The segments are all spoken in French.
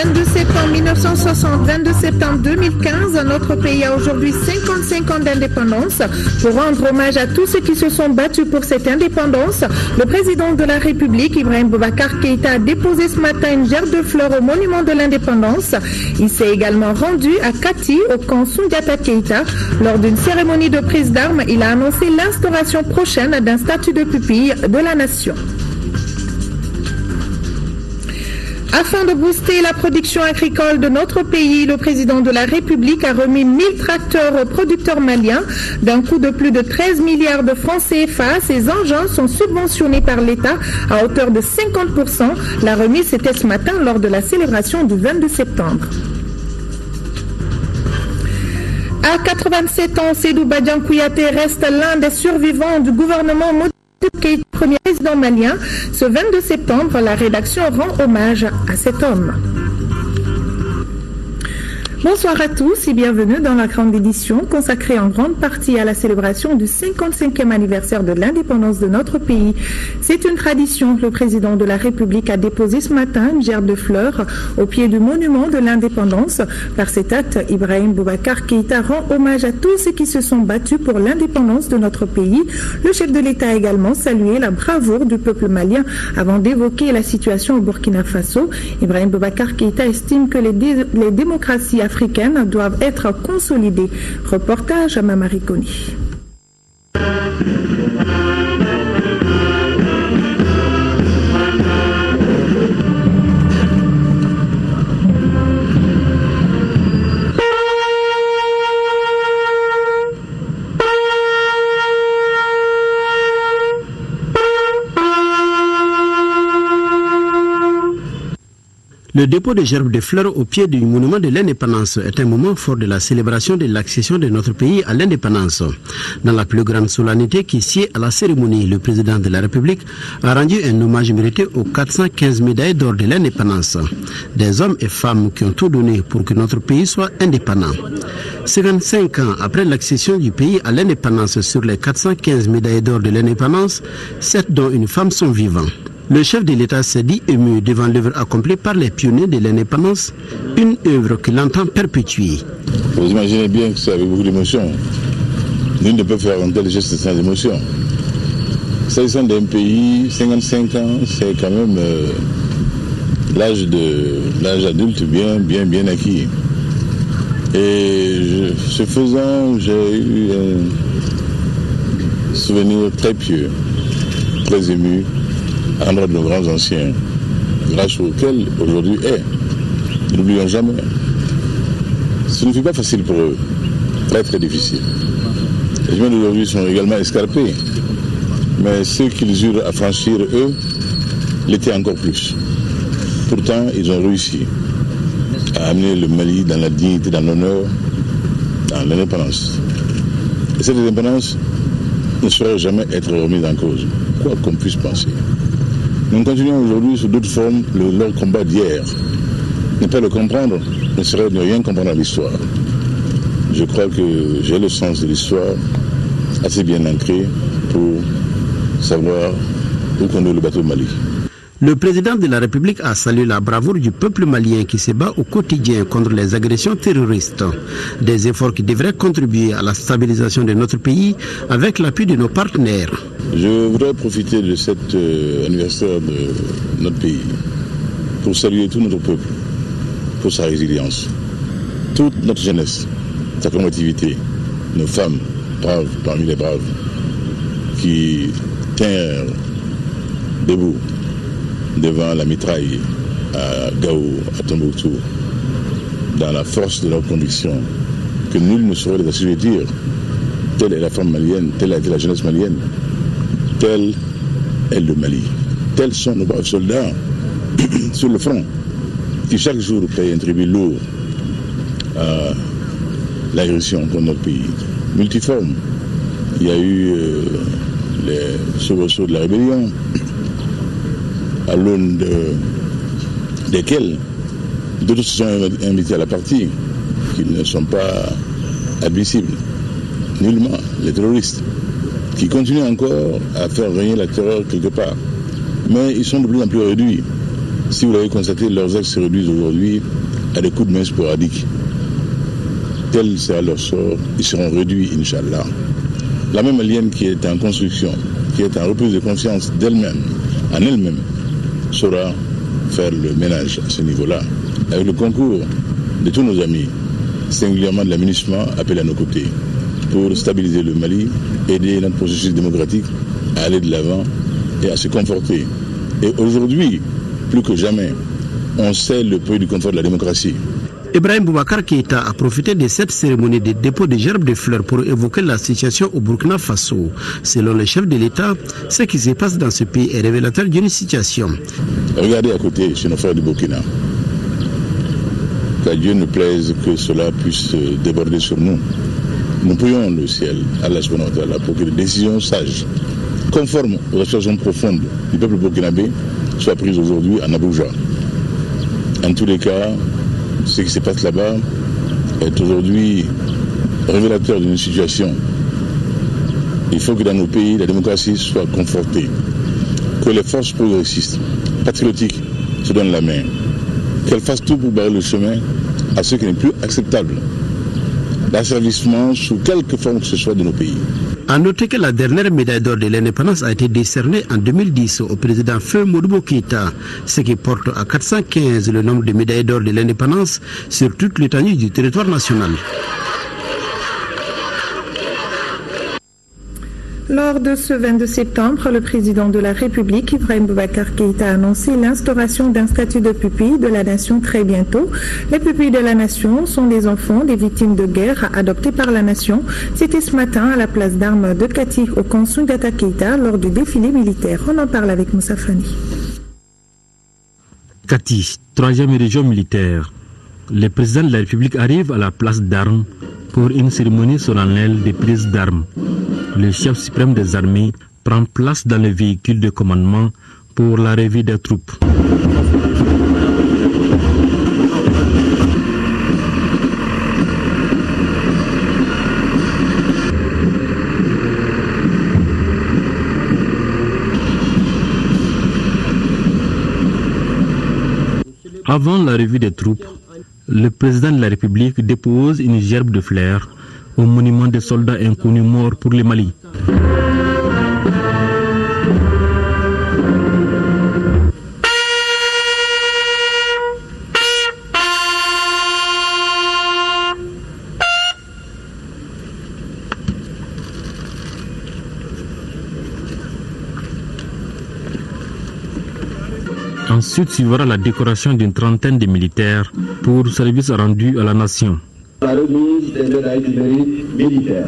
22 septembre 1960, 22 septembre 2015, notre pays a aujourd'hui 55 ans d'indépendance. Pour rendre hommage à tous ceux qui se sont battus pour cette indépendance, le président de la République, Ibrahim Boubacar Keïta, a déposé ce matin une gerbe de fleurs au monument de l'indépendance. Il s'est également rendu à Kati, au camp Soundiata Keïta. Lors d'une cérémonie de prise d'armes, il a annoncé l'instauration prochaine d'un statut de pupille de la nation. Afin de booster la production agricole de notre pays, le président de la République a remis 1000 tracteurs aux producteurs maliens d'un coût de plus de 13 milliards de francs CFA. Ces engins sont subventionnés par l'État à hauteur de 50%. La remise c'était ce matin lors de la célébration du 22 septembre. À 87 ans, Sédou Badian Kouyaté reste l'un des survivants du gouvernement Keïta, premier président malien. Ce 22 septembre, la rédaction rend hommage à cet homme. Bonsoir à tous et bienvenue dans la grande édition consacrée en grande partie à la célébration du 55e anniversaire de l'indépendance de notre pays. C'est une tradition. Le président de la République a déposé ce matin une gerbe de fleurs au pied du monument de l'indépendance. Par cet acte, Ibrahim Boubacar Keïta rend hommage à tous ceux qui se sont battus pour l'indépendance de notre pays. Le chef de l'État a également salué la bravoure du peuple malien avant d'évoquer la situation au Burkina Faso. Ibrahim Boubacar Keïta estime que les démocraties africaines doivent être consolidées. Reportage à Mamari Koni. Le dépôt de gerbes de fleurs au pied du monument de l'indépendance est un moment fort de la célébration de l'accession de notre pays à l'indépendance. Dans la plus grande solennité qui sied à la cérémonie, le président de la République a rendu un hommage mérité aux 415 médailles d'or de l'indépendance. Des hommes et femmes qui ont tout donné pour que notre pays soit indépendant. 55 ans après l'accession du pays à l'indépendance, sur les 415 médailles d'or de l'indépendance, 7 dont une femme sont vivants. Le chef de l'État s'est dit ému devant l'œuvre accomplie par les pionniers de l'indépendance, une œuvre qu'il entend perpétuer. Vous imaginez bien que c'est avec beaucoup d'émotion. Nul ne peut faire un tel geste sans émotion. S'agissant d'un pays, 55 ans, c'est quand même l'âge adulte bien acquis. Et ce faisant, j'ai eu un souvenir très pieux, très ému, à l'endroit de nos grands anciens, grâce auxquels aujourd'hui est. N'oublions jamais. Ce ne fut pas facile pour eux, très difficile. Les humains d'aujourd'hui sont également escarpés, mais ceux qu'ils eurent à franchir, eux, l'étaient encore plus. Pourtant, ils ont réussi à amener le Mali dans la dignité, dans l'honneur, dans l'indépendance. Et cette indépendance ne saurait jamais être remise en cause, quoi qu'on puisse penser. Nous continuons aujourd'hui sous d'autres formes leur combat d'hier. Ne pas le comprendre ne serait ne rien comprendre à l'histoire. Je crois que j'ai le sens de l'histoire assez bien ancré pour savoir où conduire le bateau Mali. Le président de la République a salué la bravoure du peuple malien qui se bat au quotidien contre les agressions terroristes. Des efforts qui devraient contribuer à la stabilisation de notre pays avec l'appui de nos partenaires. Je voudrais profiter de cet anniversaire de notre pays pour saluer tout notre peuple, pour sa résilience. Toute notre jeunesse, sa combativité, nos femmes braves parmi les braves, qui tinrent debout devant la mitraille à Gao, à Tombouctou, dans la force de leur conviction, que nul ne saurait les assujettir. Telle est la femme malienne, telle a été la jeunesse malienne, tel est le Mali. Tels sont nos braves soldats sur le front, qui chaque jour payent un tribut lourd à l'agression contre notre pays. Multiforme. Il y a eu les soubresauts de la rébellion, à l'aune desquels d'autres se sont invités à la partie, qui ne sont pas admissibles, nullement, les terroristes, qui continuent encore à faire régner la terreur quelque part. Mais ils sont de plus en plus réduits. Si vous l'avez constaté, leurs actes se réduisent aujourd'hui à des coups de main sporadiques. Tel sera leur sort, ils seront réduits, Inch'Allah. La même Malienne qui est en construction, qui est en reprise de confiance d'elle-même, en elle-même, saura faire le ménage à ce niveau-là, avec le concours de tous nos amis, singulièrement de la MINUSMA appelée à nos côtés, pour stabiliser le Mali, aider notre processus démocratique à aller de l'avant et à se conforter. Et aujourd'hui, plus que jamais, on sait le prix du confort de la démocratie. Ibrahim Boubacar Keïta a profité de cette cérémonie de dépôt de gerbes de fleurs pour évoquer la situation au Burkina Faso. Selon le chef de l'État, ce qui se passe dans ce pays est révélateur d'une situation. Regardez à côté, chez nos frères du Burkina. Qu'à Dieu ne plaise que cela puisse déborder sur nous. Nous prions le ciel, Allah subhanahu wa ta'ala, pour que les décisions sages, conformes aux aspirations profondes du peuple burkinabé, soient prises aujourd'hui en Abuja. En tous les cas, ce qui se passe là-bas est aujourd'hui révélateur d'une situation. Il faut que dans nos pays, la démocratie soit confortée, que les forces progressistes, patriotiques, se donnent la main, qu'elles fassent tout pour barrer le chemin à ce qui n'est plus acceptable, l'asservissement sous quelque forme que ce soit de nos pays. A noter que la dernière médaille d'or de l'indépendance a été décernée en 2010 au président Feu Modibo Keïta, ce qui porte à 415 le nombre de médailles d'or de l'indépendance sur toute l'étendue du territoire national. Lors de ce 22 septembre, le président de la République, Ibrahim Boubacar Keïta, a annoncé l'instauration d'un statut de pupille de la nation très bientôt. Les pupilles de la nation sont des enfants des victimes de guerre adoptés par la nation. C'était ce matin à la place d'armes de Kati au camp Soundiata Keïta lors du défilé militaire. On en parle avec Moussa Fani. Kati, 3e région militaire. Le président de la République arrive à la place d'armes pour une cérémonie solennelle de prise d'armes. Le chef suprême des armées prend place dans le véhicule de commandement pour la revue des troupes. Avant la revue des troupes, le président de la République dépose une gerbe de fleurs au monument des soldats inconnus morts pour le Mali. Ensuite suivra la décoration d'une trentaine de militaires pour service rendu à la nation. La remise des médailles du mérite militaire.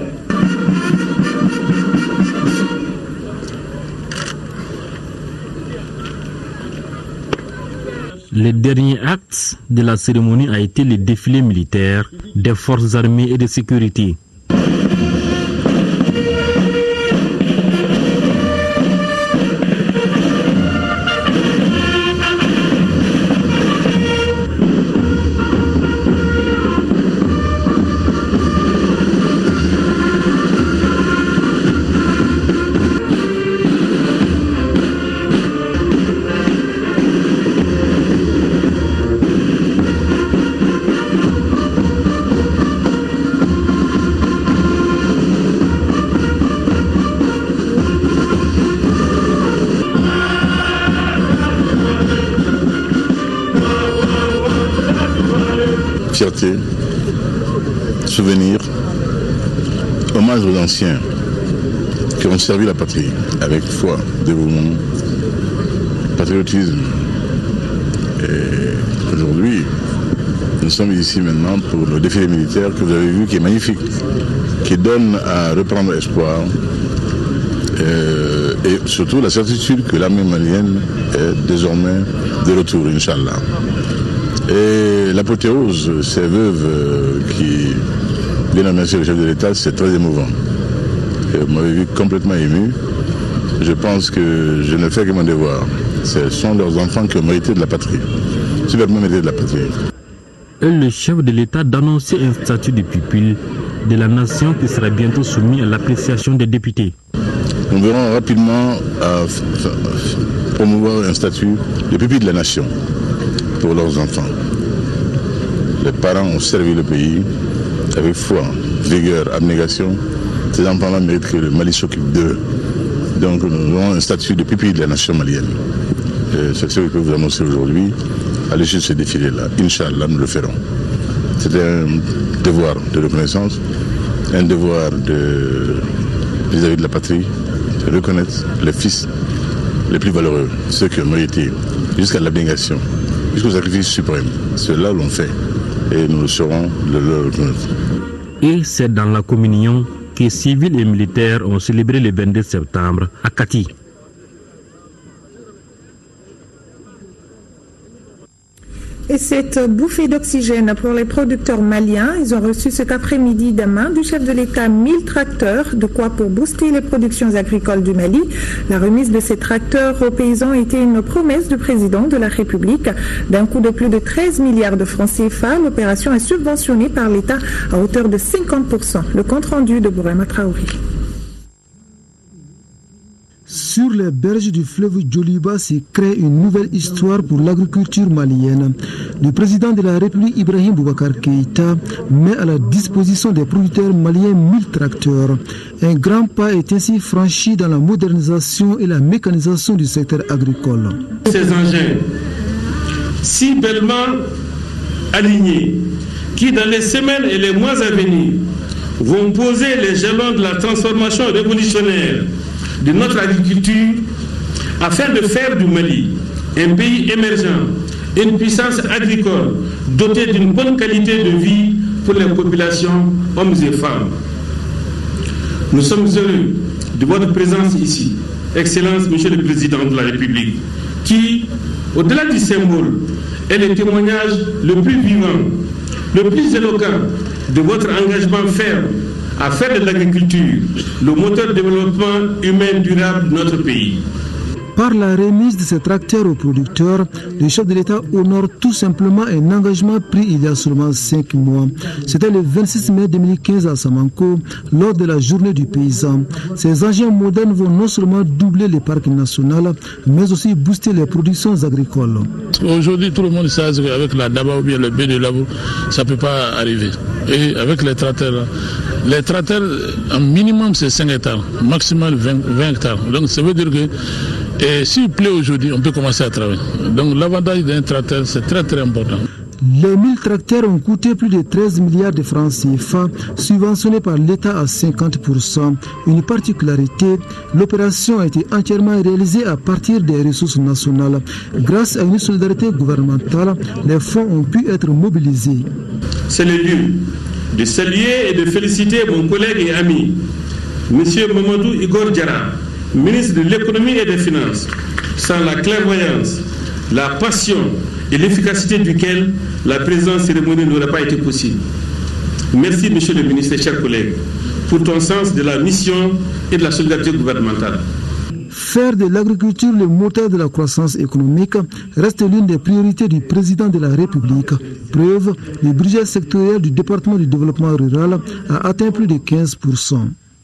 Le dernier acte de la cérémonie a été le défilé militaire des forces armées et de sécurité. Fierté, souvenir, hommage aux anciens qui ont servi la patrie avec foi, dévouement, patriotisme. Et aujourd'hui, nous sommes ici maintenant pour le défilé militaire que vous avez vu, qui est magnifique, qui donne à reprendre espoir et surtout la certitude que l'armée malienne est désormais de retour, Inch'Allah. Et l'apothéose, ces veuves qui viennent remercier le chef de l'État, c'est très émouvant. Et vous m'avez vu complètement ému. Je pense que je ne fais que mon devoir. Ce sont leurs enfants qui ont mérité de la patrie, superbement mérité de la patrie. Et le chef de l'État d'annoncer un statut de pupille de la nation qui sera bientôt soumis à l'appréciation des députés. nous verrons rapidement à promouvoir un statut de pupille de la nation pour leurs enfants. Les parents ont servi le pays avec foi, vigueur, abnégation. Ces enfants-là méritent que le Mali s'occupe d'eux. Donc nous aurons un statut de pupille de la nation malienne. C'est ce que je peux vous annoncer aujourd'hui. À l'issue de ce défilé-là, Inch'Allah, nous le ferons. C'est un devoir de reconnaissance, un devoir vis-à-vis de la patrie, de reconnaître les fils les plus valeureux, ceux qui ont mérité, jusqu'à l'abnégation, jusqu'au sacrifice suprême. Ceux-là l'ont fait et nous le saurons de leur reconnaître. Et c'est dans la communion que civils et militaires ont célébré le 22 septembre à Kati. Et cette bouffée d'oxygène pour les producteurs maliens, ils ont reçu cet après-midi des mains du chef de l'État 1000 tracteurs, de quoi pour booster les productions agricoles du Mali. La remise de ces tracteurs aux paysans était une promesse du président de la République. D'un coût de plus de 13 milliards de francs CFA, l'opération est subventionnée par l'État à hauteur de 50%. Le compte-rendu de Bourema Traoré. Sur les berges du fleuve Djoliba se crée une nouvelle histoire pour l'agriculture malienne. Le président de la République, Ibrahim Boubacar Keïta, met à la disposition des producteurs maliens 1000 tracteurs. Un grand pas est ainsi franchi dans la modernisation et la mécanisation du secteur agricole. Ces engins, si bellement alignés, qui dans les semaines et les mois à venir vont poser les jalons de la transformation révolutionnaire de notre agriculture afin de faire du Mali un pays émergent, une puissance agricole dotée d'une bonne qualité de vie pour les populations, hommes et femmes. Nous sommes heureux de votre présence ici, Excellence, Monsieur le Président de la République, qui, au-delà du symbole, est le témoignage le plus vivant, le plus éloquent de votre engagement ferme à faire de l'agriculture le moteur de développement humain durable de notre pays. Par la remise de ces tracteurs aux producteurs, le chef de l'État honore tout simplement un engagement pris il y a seulement 5 mois. C'était le 26 mai 2015 à Samanko, lors de la journée du paysan. Ces engins modernes vont non seulement doubler les parcs nationaux, mais aussi booster les productions agricoles. Aujourd'hui, tout le monde sait qu'avec la daba ou bien le B de labour, ça ne peut pas arriver. Et avec les tracteurs, en minimum c'est 5 hectares, maximum 20 hectares. Donc ça veut dire que s'il plaît aujourd'hui, on peut commencer à travailler. Donc l'avantage d'un tracteur, c'est très très important. Les 1000 tracteurs ont coûté plus de 13 milliards de francs CFA, subventionnés par l'État à 50%. Une particularité, l'opération a été entièrement réalisée à partir des ressources nationales. Grâce à une solidarité gouvernementale, les fonds ont pu être mobilisés. C'est le lieu de saluer et de féliciter mon collègue et ami, M. Mamadou Igor Diarra, ministre de l'économie et des finances, sans la clairvoyance, la passion et l'efficacité duquel la présente cérémonie n'aurait pas été possible. Merci, monsieur le ministre et chers collègues, pour ton sens de la mission et de la solidarité gouvernementale. Faire de l'agriculture le moteur de la croissance économique reste l'une des priorités du président de la République. Preuve, le budget sectoriel du département du développement rural a atteint plus de 15%.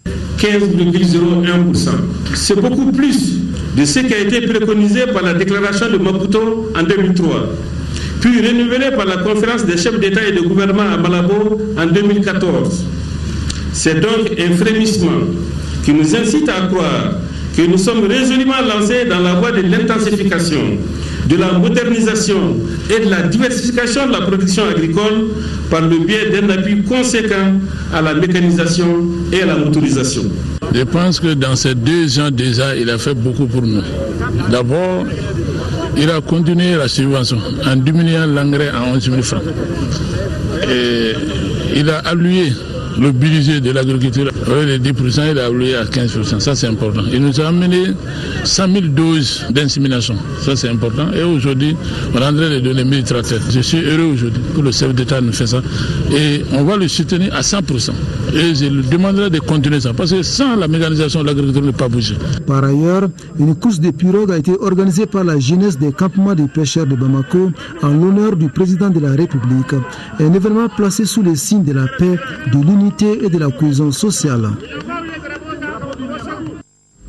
15,01%. C'est beaucoup plus de ce qui a été préconisé par la déclaration de Maputo en 2003, puis renouvelé par la conférence des chefs d'État et de gouvernement à Malabo en 2014. C'est donc un frémissement qui nous incite à croire que nous sommes résolument lancés dans la voie de l'intensification, de la modernisation et de la diversification de la production agricole par le biais d'un appui conséquent à la mécanisation et à la motorisation. Je pense que dans ces 2 ans déjà, il a fait beaucoup pour nous. D'abord, il a continué la subvention en diminuant l'engrais à 11 000 francs. Et il a alloué le budget de l'agriculture, les 10%, il a alloué à 15%. Ça, c'est important. Il nous a amené 100 000 doses d'insémination. Ça, c'est important. Et aujourd'hui, on est en train de donner 1000 tracteurs. Je suis heureux aujourd'hui que le chef d'État nous fait ça. Et on va le soutenir à 100%. Et je lui demanderai de continuer ça. Parce que sans la mécanisation, l'agriculture ne peut pas bouger. Par ailleurs, une course de pirogues a été organisée par la jeunesse des campements des pêcheurs de Bamako en l'honneur du président de la République. Un événement placé sous le signe de la paix, de l'unité et de la cohésion sociale.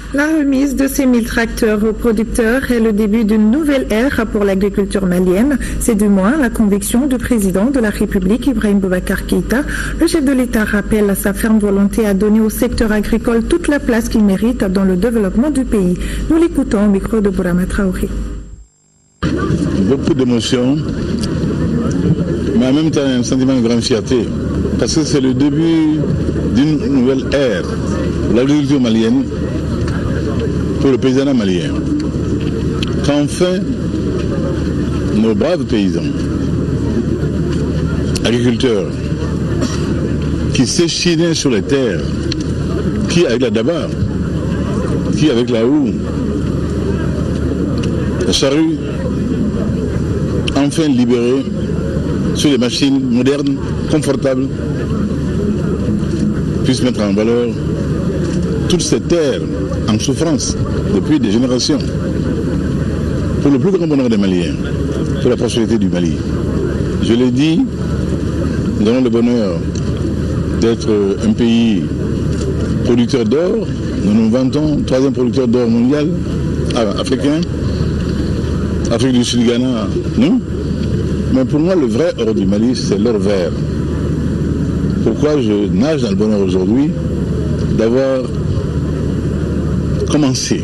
La remise de ces 1000 tracteurs aux producteurs est le début d'une nouvelle ère pour l'agriculture malienne. C'est du moins la conviction du président de la République, Ibrahim Boubacar Keïta. Le chef de l'État rappelle sa ferme volonté à donner au secteur agricole toute la place qu'il mérite dans le développement du pays. Nous l'écoutons au micro de Bourama Traoré. Beaucoup d'émotions, mais en même temps un sentiment de grande fierté, parce que c'est le début d'une nouvelle ère pour l'agriculture malienne, pour le paysanat malien. Qu'enfin, nos braves paysans, agriculteurs, qui s'échinaient sur les terres, qui avec la daba, qui avec la houe, la charrue, enfin libérés sur des machines modernes, confortables, puissent mettre en valeur toutes ces terres en souffrance depuis des générations, pour le plus grand bonheur des Maliens, pour la prospérité du Mali. Je l'ai dit, nous avons le bonheur d'être un pays producteur d'or. Nous nous vantons, 3e producteur d'or mondial, africain. Afrique du Sud, Ghana, non. Mais pour moi, le vrai or du Mali, c'est l'or vert. Pourquoi je nage dans le bonheur aujourd'hui d'avoir commencé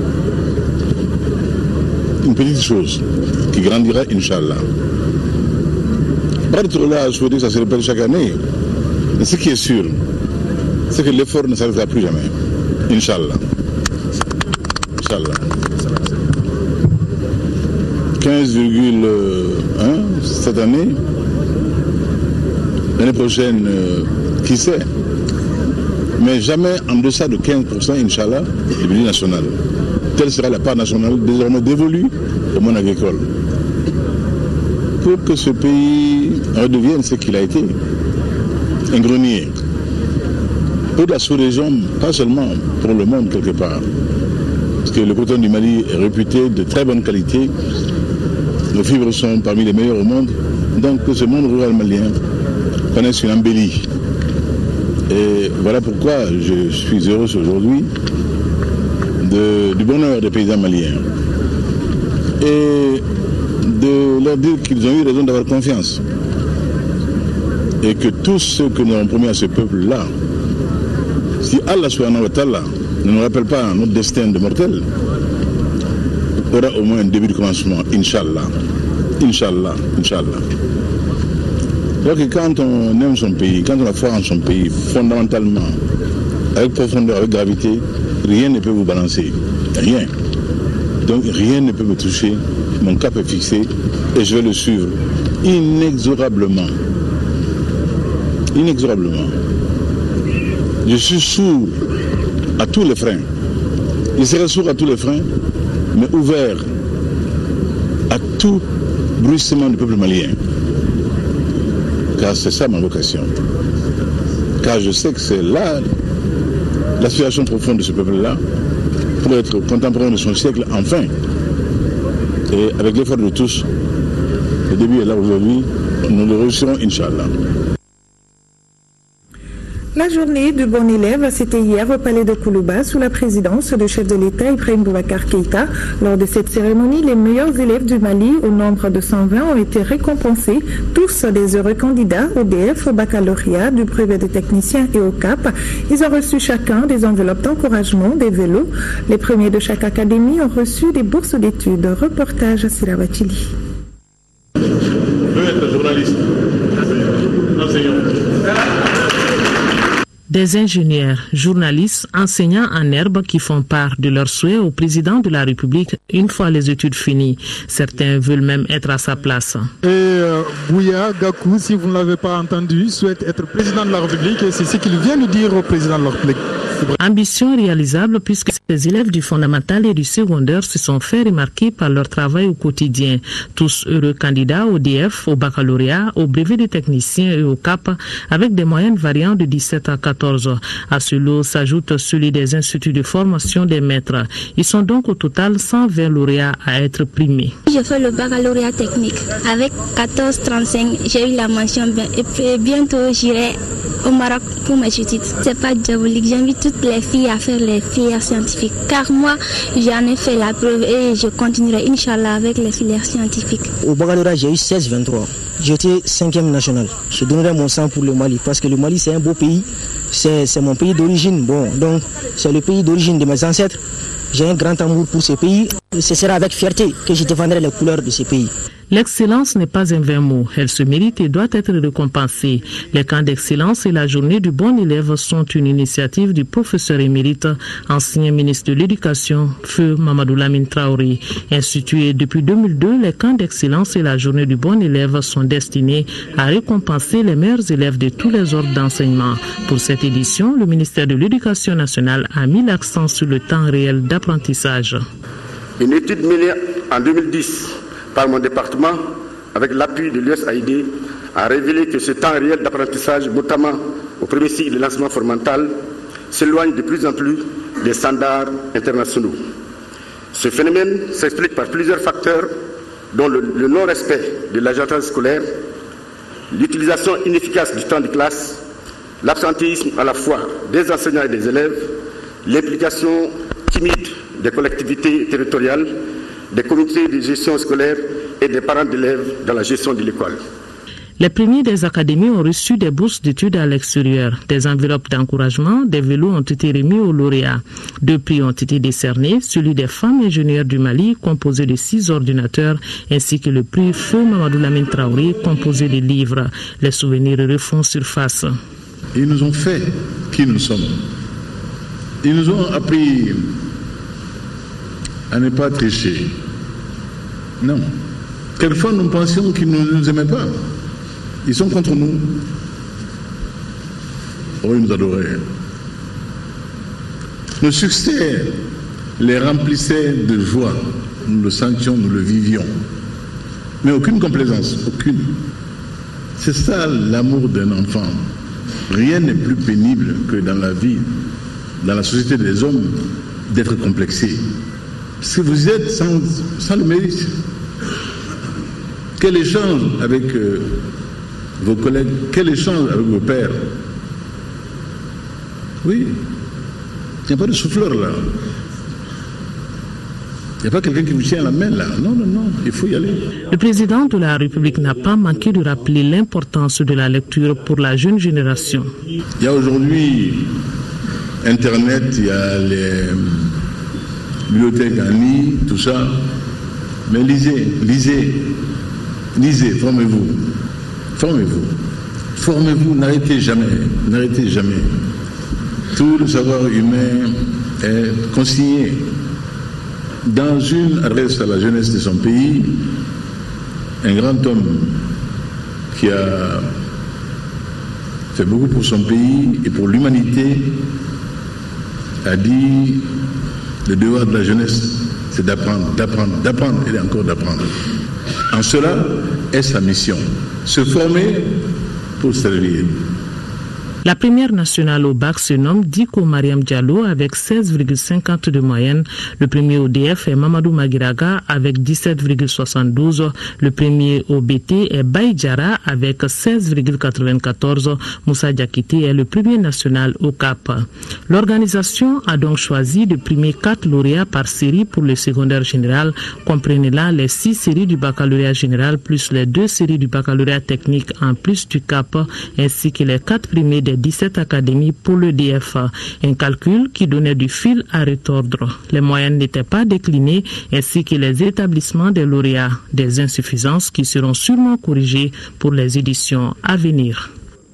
une petite chose qui grandira, Inch'Allah. Barthola a souhaité que ça se répète chaque année. Mais ce qui est sûr, c'est que l'effort ne s'arrêtera plus jamais. Inch'Allah. Inch'Allah. 15,1 cette année. L'année prochaine, qui sait? Mais jamais en deçà de 15%, Inch'Allah, du budget national. Telle sera la part nationale désormais dévolue au monde agricole. Pour que ce pays redevienne ce qu'il a été, un grenier. Pour la sous-région, pas seulement pour le monde quelque part. Parce que le coton du Mali est réputé de très bonne qualité. Nos fibres sont parmi les meilleures au monde. Donc que ce monde rural malien connaisse une embellie. Et voilà pourquoi je suis heureux aujourd'hui du bonheur des paysans maliens. Et de leur dire qu'ils ont eu raison d'avoir confiance. Et que tout ce que nous avons promis à ce peuple-là, si Allah subhanahu wa ta'ala ne nous rappelle pas notre destin de mortel, aura au moins un début de commencement, Inch'Allah. Inch'Allah, Inch'Allah. Donc quand on aime son pays, quand on a foi en son pays, fondamentalement, avec profondeur, avec gravité, rien ne peut vous balancer. Rien. Donc rien ne peut me toucher. Mon cap est fixé et je vais le suivre inexorablement. Inexorablement. Je suis sourd à tous les freins. Je serai sourd à tous les freins, mais ouvert à tout bruissement du peuple malien. Car c'est ça ma vocation. Car je sais que c'est là l'aspiration profonde de ce peuple-là pour être contemporain de son siècle enfin. Et avec l'effort de tous, le début est là aujourd'hui, nous le réussirons, Inch'Allah. La journée du bon élève, c'était hier au palais de Koulouba sous la présidence du chef de l'État Ibrahim Boubacar Keïta. Lors de cette cérémonie, les meilleurs élèves du Mali, au nombre de 120, ont été récompensés. Tous des heureux candidats au DF, au baccalauréat, du brevet de technicien et au CAP. Ils ont reçu chacun des enveloppes d'encouragement, des vélos. Les premiers de chaque académie ont reçu des bourses d'études. Reportage à Sirawatili. Je veux être journaliste, enseignant. Des ingénieurs, journalistes, enseignants en herbe qui font part de leurs souhaits au président de la République une fois les études finies. Certains veulent même être à sa place. Et Bouya Gakou, si vous ne l'avez pas entendu, souhaite être président de la République et c'est ce qu'il vient de dire au président de la République. Ambition réalisable puisque ces élèves du fondamental et du secondaire se sont fait remarquer par leur travail au quotidien. Tous heureux candidats au DF, au baccalauréat, au brevet de technicien et au CAP avec des moyennes variant de 17 à 14. À ce lot s'ajoute celui des instituts de formation des maîtres. Ils sont donc au total 120 lauréats à être primés. Je fais le baccalauréat technique. Avec 14,35, j'ai eu la mention bien. Et puis bientôt, j'irai au Maroc pour mes études. C'est pas diabolique. J'invite toutes toutes les filles à faire les filières scientifiques. Car moi, j'en ai fait la preuve et je continuerai, Inch'Allah, avec les filières scientifiques. Au baccalauréat, j'ai eu 16-23. J'étais 5e national. Je donnerai mon sang pour le Mali parce que le Mali, c'est un beau pays. C'est mon pays d'origine. Bon, donc, c'est le pays d'origine de mes ancêtres. J'ai un grand amour pour ce pays. Ce sera avec fierté que je défendrai les couleurs de ce pays. L'excellence n'est pas un vain mot, elle se mérite et doit être récompensée. Les camps d'excellence et la journée du bon élève sont une initiative du professeur émérite, ancien ministre de l'Éducation, Feu Mamadou Lamine Traoré. Institués depuis 2002, les camps d'excellence et la journée du bon élève sont destinés à récompenser les meilleurs élèves de tous les ordres d'enseignement. Pour cette édition, le ministère de l'Éducation nationale a mis l'accent sur le temps réel d'apprentissage. Une étude menée en 2010 par mon département, avec l'appui de l'USAID, a révélé que ce temps réel d'apprentissage, notamment au premier cycle de l'enseignement fondamental, s'éloigne de plus en plus des standards internationaux. Ce phénomène s'explique par plusieurs facteurs, dont le non-respect de l'agendage scolaire, l'utilisation inefficace du temps de classe, l'absentéisme à la fois des enseignants et des élèves, l'implication timide des collectivités territoriales, des comités de gestion scolaire et des parents d'élèves dans la gestion de l'école. Les premiers des académies ont reçu des bourses d'études à l'extérieur. Des enveloppes d'encouragement, des vélos ont été remis aux lauréats. 2 prix ont été décernés, celui des femmes ingénieures du Mali, composé de 6 ordinateurs, ainsi que le prix Feu Mamadou Lamine Traoré, composé de livres. Les souvenirs refont surface. Ils nous ont fait qui nous sommes. Ils nous ont appris à ne pas tricher. Non. Quelquefois, nous pensions qu'ils ne nous aimaient pas. Ils sont contre nous. Oh, ils nous adoraient. Nos succès les remplissaient de joie. Nous le sentions, nous le vivions. Mais aucune complaisance, aucune. C'est ça l'amour d'un enfant. Rien n'est plus pénible que dans la vie, dans la société des hommes, d'être complexé. Parce que vous êtes sans le mérite. Quel échange avec vos collègues, quel échange avec vos pères. Oui, il n'y a pas de souffleur là. Il n'y a pas quelqu'un qui vous tient la main là. Non, il faut y aller. Le président de la République n'a pas manqué de rappeler l'importance de la lecture pour la jeune génération. Il y a aujourd'hui Internet, il y a les bibliothèques en ligne, tout ça. Mais lisez, formez-vous. Formez-vous, n'arrêtez jamais. Tout le savoir humain est consigné dans une adresse à la jeunesse de son pays. Un grand homme qui a fait beaucoup pour son pays et pour l'humanité a dit: le devoir de la jeunesse, c'est d'apprendre et encore d'apprendre. En cela est sa mission, se former pour servir. La première nationale au bac se nomme Diko Mariam Diallo avec 16,50 de moyenne. Le premier au DF est Mamadou Magiraga avec 17,72. Le premier au BT est Baïdjara avec 16,94. Moussa Diakité est le premier national au CAP. L'organisation a donc choisi de primer 4 lauréats par série pour le secondaire général. Comprenez là les 6 séries du baccalauréat général plus les 2 séries du baccalauréat technique en plus du CAP, ainsi que les 4 primés des 17 académies pour le DF. Un calcul qui donnait du fil à retordre. Les moyennes n'étaient pas déclinées, ainsi que les établissements des lauréats. Des insuffisances qui seront sûrement corrigées pour les éditions à venir.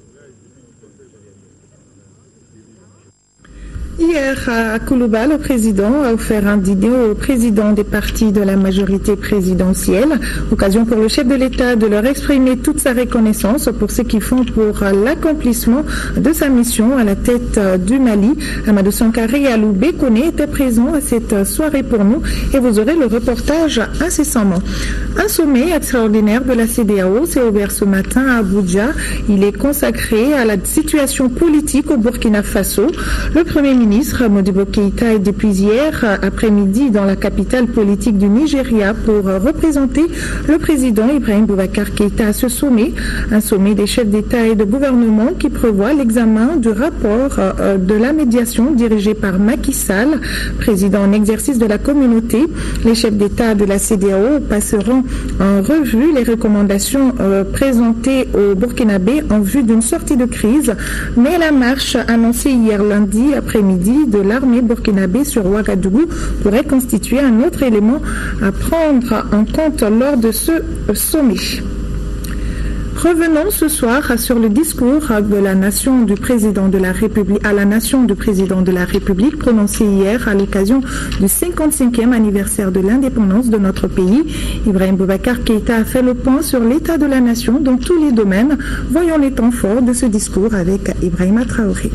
Hier, à Koulouba, le président a offert un dîner aux présidents des partis de la majorité présidentielle. Occasion pour le chef de l'État de leur exprimer toute sa reconnaissance pour ce qu'ils font pour l'accomplissement de sa mission à la tête du Mali. Amadou Sankari et Alou Bekone étaient présents à cette soirée pour nous et vous aurez le reportage incessamment. Un sommet extraordinaire de la CEDEAO s'est ouvert ce matin à Abuja. Il est consacré à la situation politique au Burkina Faso. Le Premier ministre ministre Modibo Keïta est depuis hier après-midi dans la capitale politique du Nigeria pour représenter le président Ibrahim Boubacar Keïta à ce sommet, un sommet des chefs d'État et de gouvernement qui prévoit l'examen du rapport de la médiation dirigé par Macky Sall, président en exercice de la communauté. Les chefs d'État de la CEDEAO passeront en revue les recommandations présentées au Burkinabé en vue d'une sortie de crise, mais la marche annoncée hier lundi après-midi de l'armée burkinabé sur Ouagadougou pourrait constituer un autre élément à prendre en compte lors de ce sommet. Revenons ce soir sur le discours de la nation du président de la République à la nation du président de la République prononcé hier à l'occasion du 55e anniversaire de l'indépendance de notre pays. Ibrahim Boubacar Keïta a fait le point sur l'état de la nation dans tous les domaines. Voyons les temps forts de ce discours avec Ibrahima Traoré.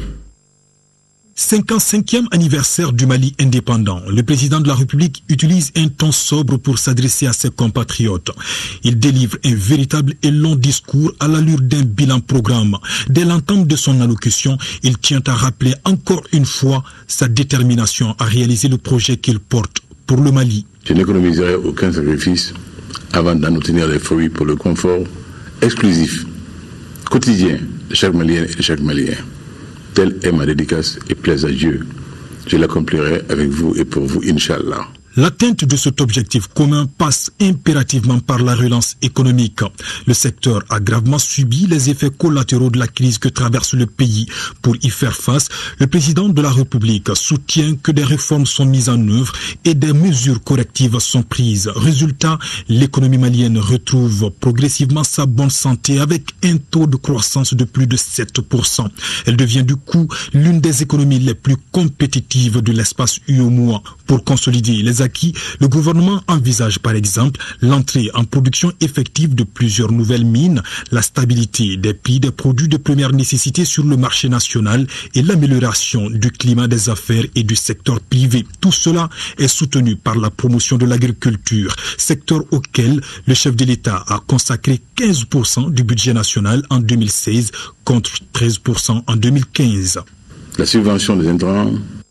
55e anniversaire du Mali indépendant. Le président de la République utilise un ton sobre pour s'adresser à ses compatriotes. Il délivre un véritable et long discours à l'allure d'un bilan programme. Dès l'entame de son allocution, il tient à rappeler encore une fois sa détermination à réaliser le projet qu'il porte pour le Mali. Je n'économiserai aucun sacrifice avant d'en obtenir les fruits pour le confort exclusif, quotidien de chaque Malien et de chaque Malien. Telle est ma dédicace et plaise à Dieu. Je l'accomplirai avec vous et pour vous, Inch'Allah. L'atteinte de cet objectif commun passe impérativement par la relance économique. Le secteur a gravement subi les effets collatéraux de la crise que traverse le pays. Pour y faire face, le président de la République soutient que des réformes sont mises en œuvre et des mesures correctives sont prises. Résultat, l'économie malienne retrouve progressivement sa bonne santé avec un taux de croissance de plus de 7%. Elle devient du coup l'une des économies les plus compétitives de l'espace UEMOA. Pour consolider les acquis, le gouvernement envisage par exemple l'entrée en production effective de plusieurs nouvelles mines, la stabilité des prix des produits de première nécessité sur le marché national et l'amélioration du climat des affaires et du secteur privé. Tout cela est soutenu par la promotion de l'agriculture, secteur auquel le chef de l'État a consacré 15% du budget national en 2016 contre 13% en 2015. La subvention des intrants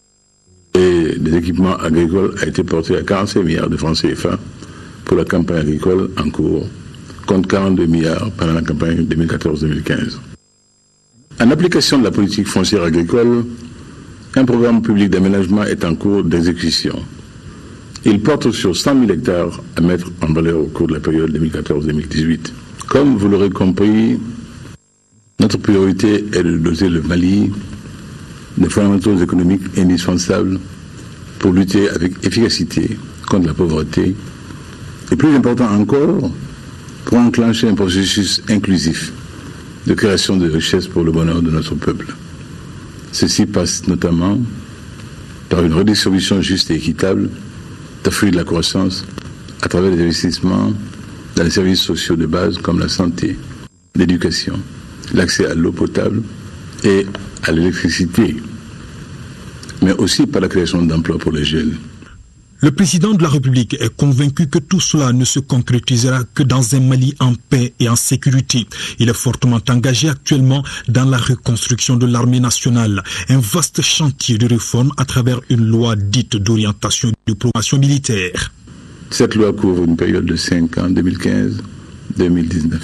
et des équipements agricoles a été porté à 45 milliards de francs CFA pour la campagne agricole en cours, contre 42 milliards pendant la campagne 2014-2015. En application de la politique foncière agricole, un programme public d'aménagement est en cours d'exécution. Il porte sur 100 000 hectares à mettre en valeur au cours de la période 2014-2018. Comme vous l'aurez compris, notre priorité est de doter le Mali des fondamentaux économiques indispensables pour lutter avec efficacité contre la pauvreté et plus important encore, pour enclencher un processus inclusif de création de richesses pour le bonheur de notre peuple. Ceci passe notamment par une redistribution juste et équitable des fruits de la croissance à travers les investissements dans les services sociaux de base comme la santé, l'éducation, l'accès à l'eau potable et à l'électricité, mais aussi par la création d'emplois pour les jeunes. Le président de la République est convaincu que tout cela ne se concrétisera que dans un Mali en paix et en sécurité. Il est fortement engagé actuellement dans la reconstruction de l'armée nationale, un vaste chantier de réforme à travers une loi dite d'orientation et de promotion militaire. Cette loi couvre une période de 5 ans, 2015-2019,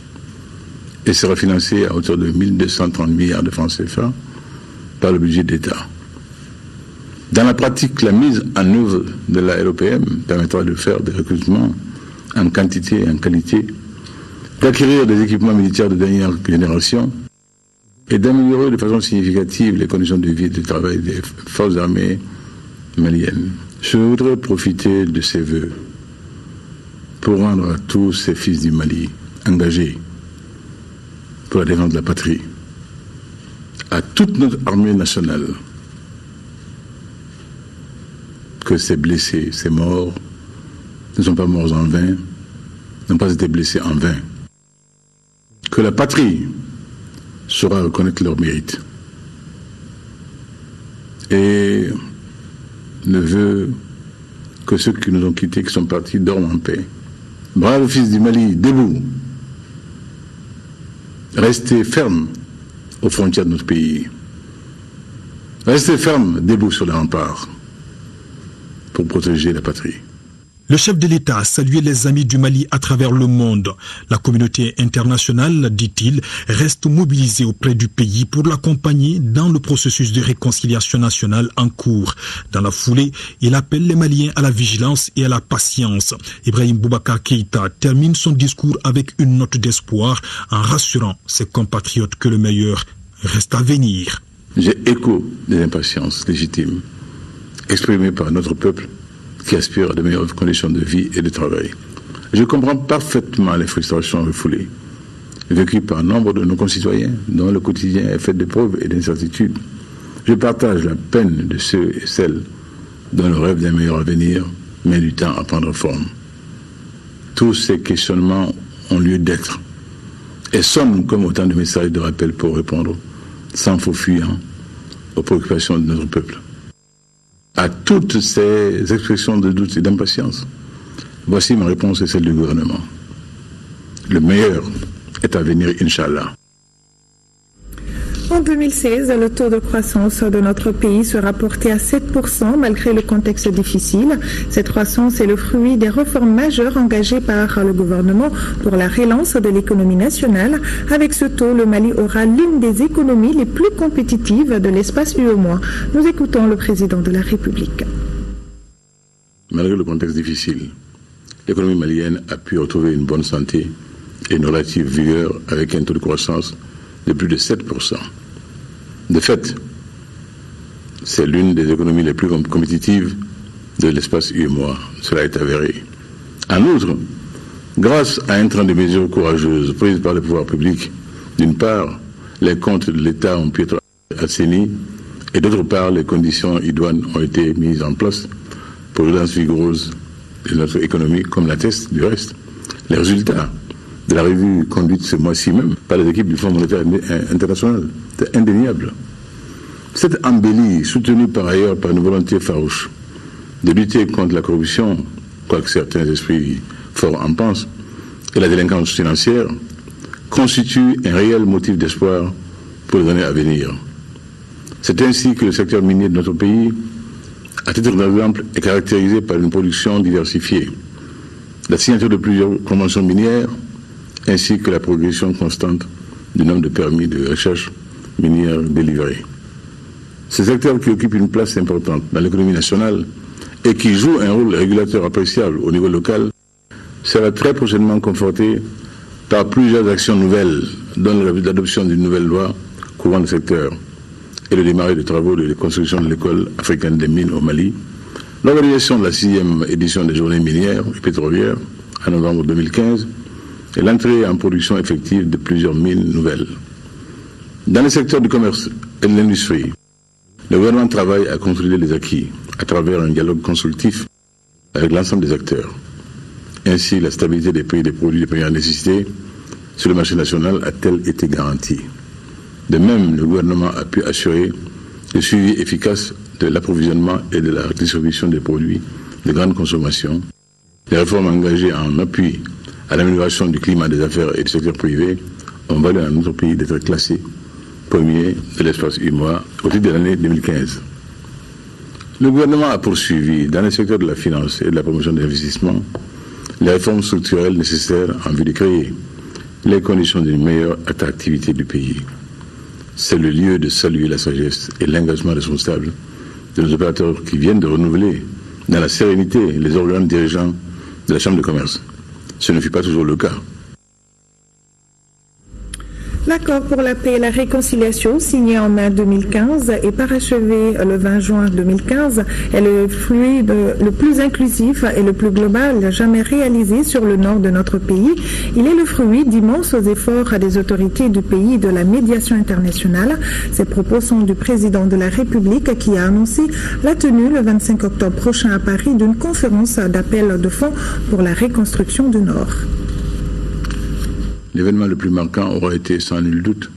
et sera financée à hauteur de 1230 milliards de francs CFA par le budget d'État. Dans la pratique, la mise en œuvre de la LOPM permettra de faire des recrutements en quantité et en qualité, d'acquérir des équipements militaires de dernière génération et d'améliorer de façon significative les conditions de vie et de travail des forces armées maliennes. Je voudrais profiter de ces vœux pour rendre à tous ces fils du Mali engagés pour la défense de la patrie, à toute notre armée nationale, que ces blessés, ces morts, ne sont pas morts en vain, n'ont pas été blessés en vain. Que la patrie saura reconnaître leur mérite. Et ne veut que ceux qui nous ont quittés, qui sont partis, dorment en paix. Braves fils du Mali, debout. Restez fermes aux frontières de notre pays. Rester ferme, debout sur les remparts pour protéger la patrie. Le chef de l'État a salué les amis du Mali à travers le monde. La communauté internationale, dit-il, reste mobilisée auprès du pays pour l'accompagner dans le processus de réconciliation nationale en cours. Dans la foulée, il appelle les Maliens à la vigilance et à la patience. Ibrahim Boubacar Keïta termine son discours avec une note d'espoir en rassurant ses compatriotes que le meilleur reste à venir. J'ai écho des impatiences légitimes exprimées par notre peuple qui aspire à de meilleures conditions de vie et de travail. Je comprends parfaitement les frustrations refoulées, vécues par nombre de nos concitoyens, dont le quotidien est fait d'épreuves et d'incertitudes. Je partage la peine de ceux et celles dont le rêve d'un meilleur avenir met du temps à prendre forme. Tous ces questionnements ont lieu d'être et sonnent comme autant de messages de rappel pour répondre, sans faux fuyant, aux préoccupations de notre peuple. À toutes ces expressions de doute et d'impatience, voici ma réponse et celle du gouvernement. Le meilleur est à venir, Inch'Allah. En 2016, le taux de croissance de notre pays sera porté à 7% malgré le contexte difficile. Cette croissance est le fruit des réformes majeures engagées par le gouvernement pour la relance de l'économie nationale. Avec ce taux, le Mali aura l'une des économies les plus compétitives de l'espace UEMOA. Nous écoutons le président de la République. Malgré le contexte difficile, l'économie malienne a pu retrouver une bonne santé et une relative vigueur avec un taux de croissance de plus de 7%. De fait, c'est l'une des économies les plus compétitives de l'espace UEMOA. Cela est avéré. En outre, grâce à un train de mesures courageuses prises par le pouvoir public, d'une part, les comptes de l'État ont pu être assainis et d'autre part, les conditions idoines ont été mises en place pour une relance vigoureuse de notre économie, comme l'attestent du reste les résultats de la revue conduite ce mois-ci même par les équipes du Fonds monétaire international. C'est indéniable. Cette embellie, soutenue par ailleurs par une volonté farouche de lutter contre la corruption, quoique certains esprits forts en pensent, et la délinquance financière, constitue un réel motif d'espoir pour les années à venir. C'est ainsi que le secteur minier de notre pays, à titre d'exemple, est caractérisé par une production diversifiée, la signature de plusieurs conventions minières, ainsi que la progression constante du nombre de permis de recherche minière délivrés. Ce secteur qui occupe une place importante dans l'économie nationale et qui joue un rôle régulateur appréciable au niveau local sera très prochainement conforté par plusieurs actions nouvelles, dont l'adoption d'une nouvelle loi couvrant le secteur et le démarrage des travaux de construction de l'école africaine des mines au Mali, l'organisation de la 6e édition des journées minières et pétrolières en novembre 2015 et l'entrée en production effective de plusieurs mines nouvelles. Dans le secteur du commerce et de l'industrie, le gouvernement travaille à consolider les acquis à travers un dialogue constructif avec l'ensemble des acteurs. Ainsi, la stabilité des prix des produits de première nécessité sur le marché national a-t-elle été garantie. De même, le gouvernement a pu assurer le suivi efficace de l'approvisionnement et de la distribution des produits de grande consommation. Les réformes engagées en appui à l'amélioration du climat des affaires et du secteur privé ont valu à notre pays d'être classé premier de l'espace UEMOA au titre de l'année 2015. Le gouvernement a poursuivi dans le secteur de la finance et de la promotion de l'investissement les réformes structurelles nécessaires en vue de créer les conditions d'une meilleure attractivité du pays. C'est le lieu de saluer la sagesse et l'engagement responsable de nos opérateurs qui viennent de renouveler dans la sérénité les organes dirigeants de la Chambre de commerce. Ce ne fut pas toujours le cas. L'accord pour la paix et la réconciliation signé en mai 2015 et parachevé le 20 juin 2015 est le fruit le plus inclusif et le plus global jamais réalisé sur le nord de notre pays. Il est le fruit d'immenses efforts des autorités du pays et de la médiation internationale. Ces propos sont du président de la République qui a annoncé la tenue le 25 octobre prochain à Paris d'une conférence d'appel de fonds pour la reconstruction du Nord. L'événement le plus marquant aura été, sans nul doute,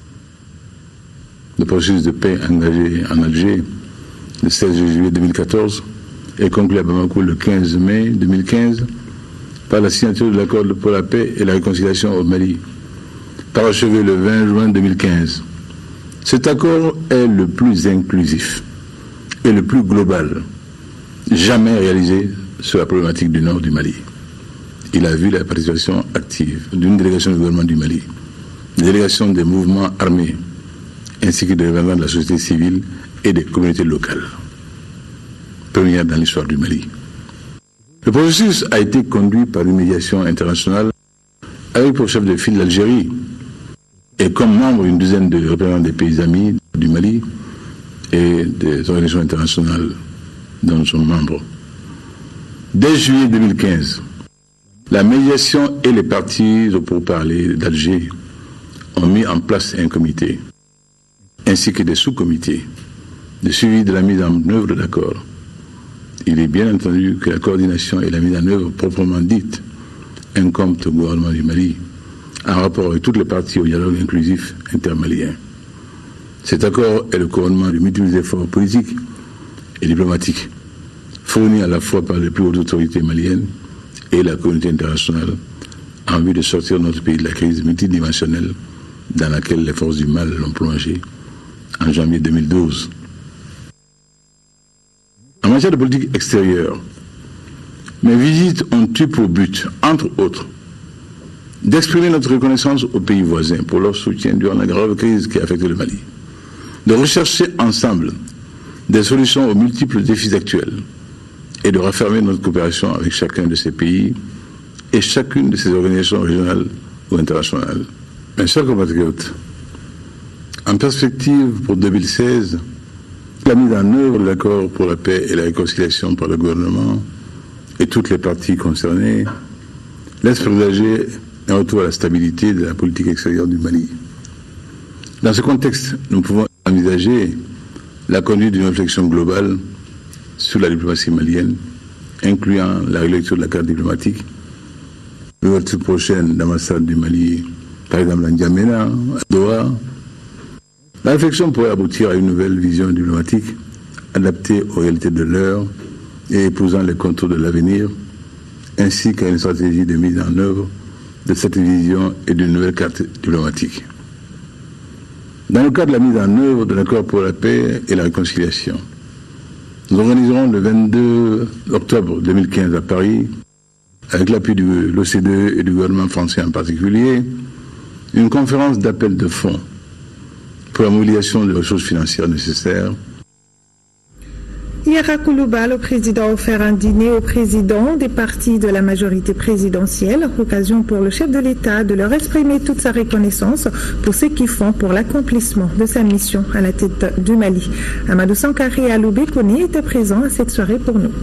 le processus de paix engagé en Alger le 16 juillet 2014 et conclu à Bamako le 15 mai 2015 par la signature de l'accord pour la paix et la réconciliation au Mali, parachevé le 20 juin 2015 Cet accord est le plus inclusif et le plus global jamais réalisé sur la problématique du nord du Mali. Il a vu la participation active d'une délégation du gouvernement du Mali, des délégations des mouvements armés, ainsi que des représentants de la société civile et des communautés locales. Première dans l'histoire du Mali. Le processus a été conduit par une médiation internationale avec pour chef de file l'Algérie et comme membre une dizaine de représentants des pays amis du Mali et des organisations internationales dont nous sommes membres. Dès juillet 2015, la médiation et les partis au pourparlers d'Alger ont mis en place un comité, ainsi que des sous-comités, de suivi de la mise en œuvre de l'accord. Il est bien entendu que la coordination et la mise en œuvre proprement dite incombent au gouvernement du Mali, en rapport avec toutes les parties au dialogue inclusif intermalien. Cet accord est le couronnement de multiples efforts politiques et diplomatiques, fournis à la fois par les plus hautes autorités maliennes et la communauté internationale, en vue de sortir notre pays de la crise multidimensionnelle dans laquelle les forces du mal l'ont plongé en janvier 2012. En matière de politique extérieure, mes visites ont eu pour but, entre autres, d'exprimer notre reconnaissance aux pays voisins pour leur soutien durant la grave crise qui a affecté le Mali, de rechercher ensemble des solutions aux multiples défis actuels et de raffermir notre coopération avec chacun de ces pays et chacune de ces organisations régionales ou internationales. Mes chers compatriotes, en perspective pour 2016, la mise en œuvre de l'accord pour la paix et la réconciliation par le gouvernement et toutes les parties concernées laisse présager un retour à la stabilité de la politique extérieure du Mali. Dans ce contexte, nous pouvons envisager la conduite d'une réflexion globale sur la diplomatie malienne, incluant la relecture de la carte diplomatique, l'ouverture prochaine d'ambassade du Mali, par exemple à N'Djamena, à Doha. La réflexion pourrait aboutir à une nouvelle vision diplomatique adaptée aux réalités de l'heure et épousant les contours de l'avenir, ainsi qu'à une stratégie de mise en œuvre de cette vision et d'une nouvelle carte diplomatique. Dans le cadre de la mise en œuvre de l'accord pour la paix et la réconciliation, nous organiserons le 22 octobre 2015 à Paris, avec l'appui de l'OCDE et du gouvernement français en particulier, une conférence d'appel de fonds pour la mobilisation des ressources financières nécessaires. Hier à Koulouba, le président a offert un dîner aux présidents des partis de la majorité présidentielle, occasion pour le chef de l'État de leur exprimer toute sa reconnaissance pour ce qu'ils font pour l'accomplissement de sa mission à la tête du Mali. Amadou Sankari et Aloubé Kone étaient présents à cette soirée pour nous.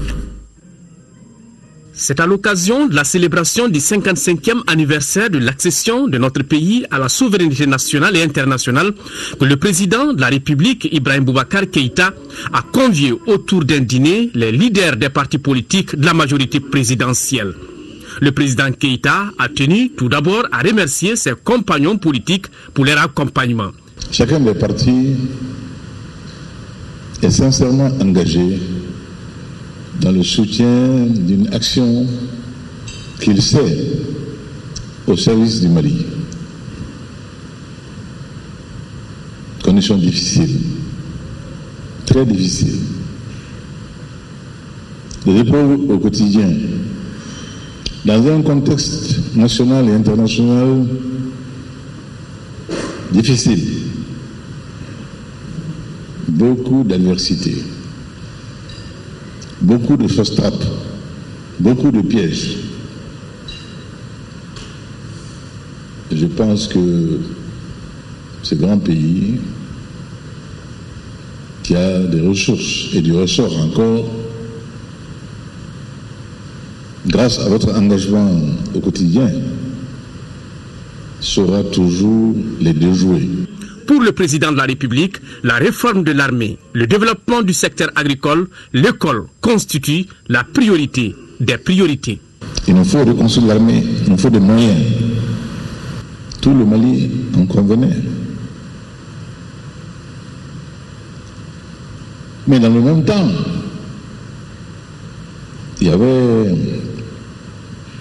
C'est à l'occasion de la célébration du 55e anniversaire de l'accession de notre pays à la souveraineté nationale et internationale que le président de la République, Ibrahim Boubacar Keïta, a convié autour d'un dîner les leaders des partis politiques de la majorité présidentielle. Le président Keïta a tenu tout d'abord à remercier ses compagnons politiques pour leur accompagnement. Chacun des partis est sincèrement engagé dans le soutien d'une action qu'il sait au service du Mali. Conditions difficiles, très difficiles. Les épreuves au quotidien, dans un contexte national et international difficile, beaucoup d'adversité. Beaucoup de fausses trappes, beaucoup de pièges. Je pense que ce grand pays qui a des ressources et du ressort encore, grâce à votre engagement au quotidien, saura toujours les déjouer. Pour le président de la République, la réforme de l'armée, le développement du secteur agricole, l'école constituent la priorité des priorités. Il nous faut reconstruire l'armée, il nous faut des moyens. Tout le Mali en convenait. Mais dans le même temps, il y avait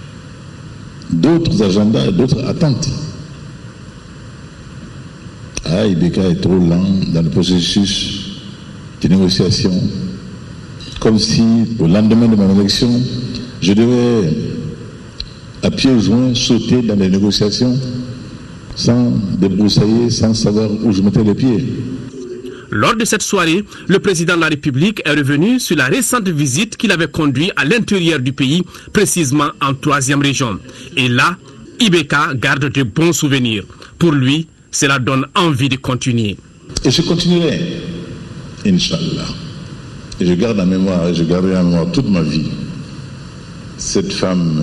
d'autres agendas, d'autres attentes à là, Ibeka est trop lent dans le processus de négociation. Comme si, au lendemain de mon élection, je devais, à pieds joints, sauter dans les négociations sans débroussailler, sans savoir où je mettais les pieds. Lors de cette soirée, le président de la République est revenu sur la récente visite qu'il avait conduite à l'intérieur du pays, précisément en 3e région. Et là, Ibeka garde de bons souvenirs. Pour lui, cela donne envie de continuer. Et je continuerai, Inch'Allah. Et je garde en mémoire, je garderai en mémoire toute ma vie cette femme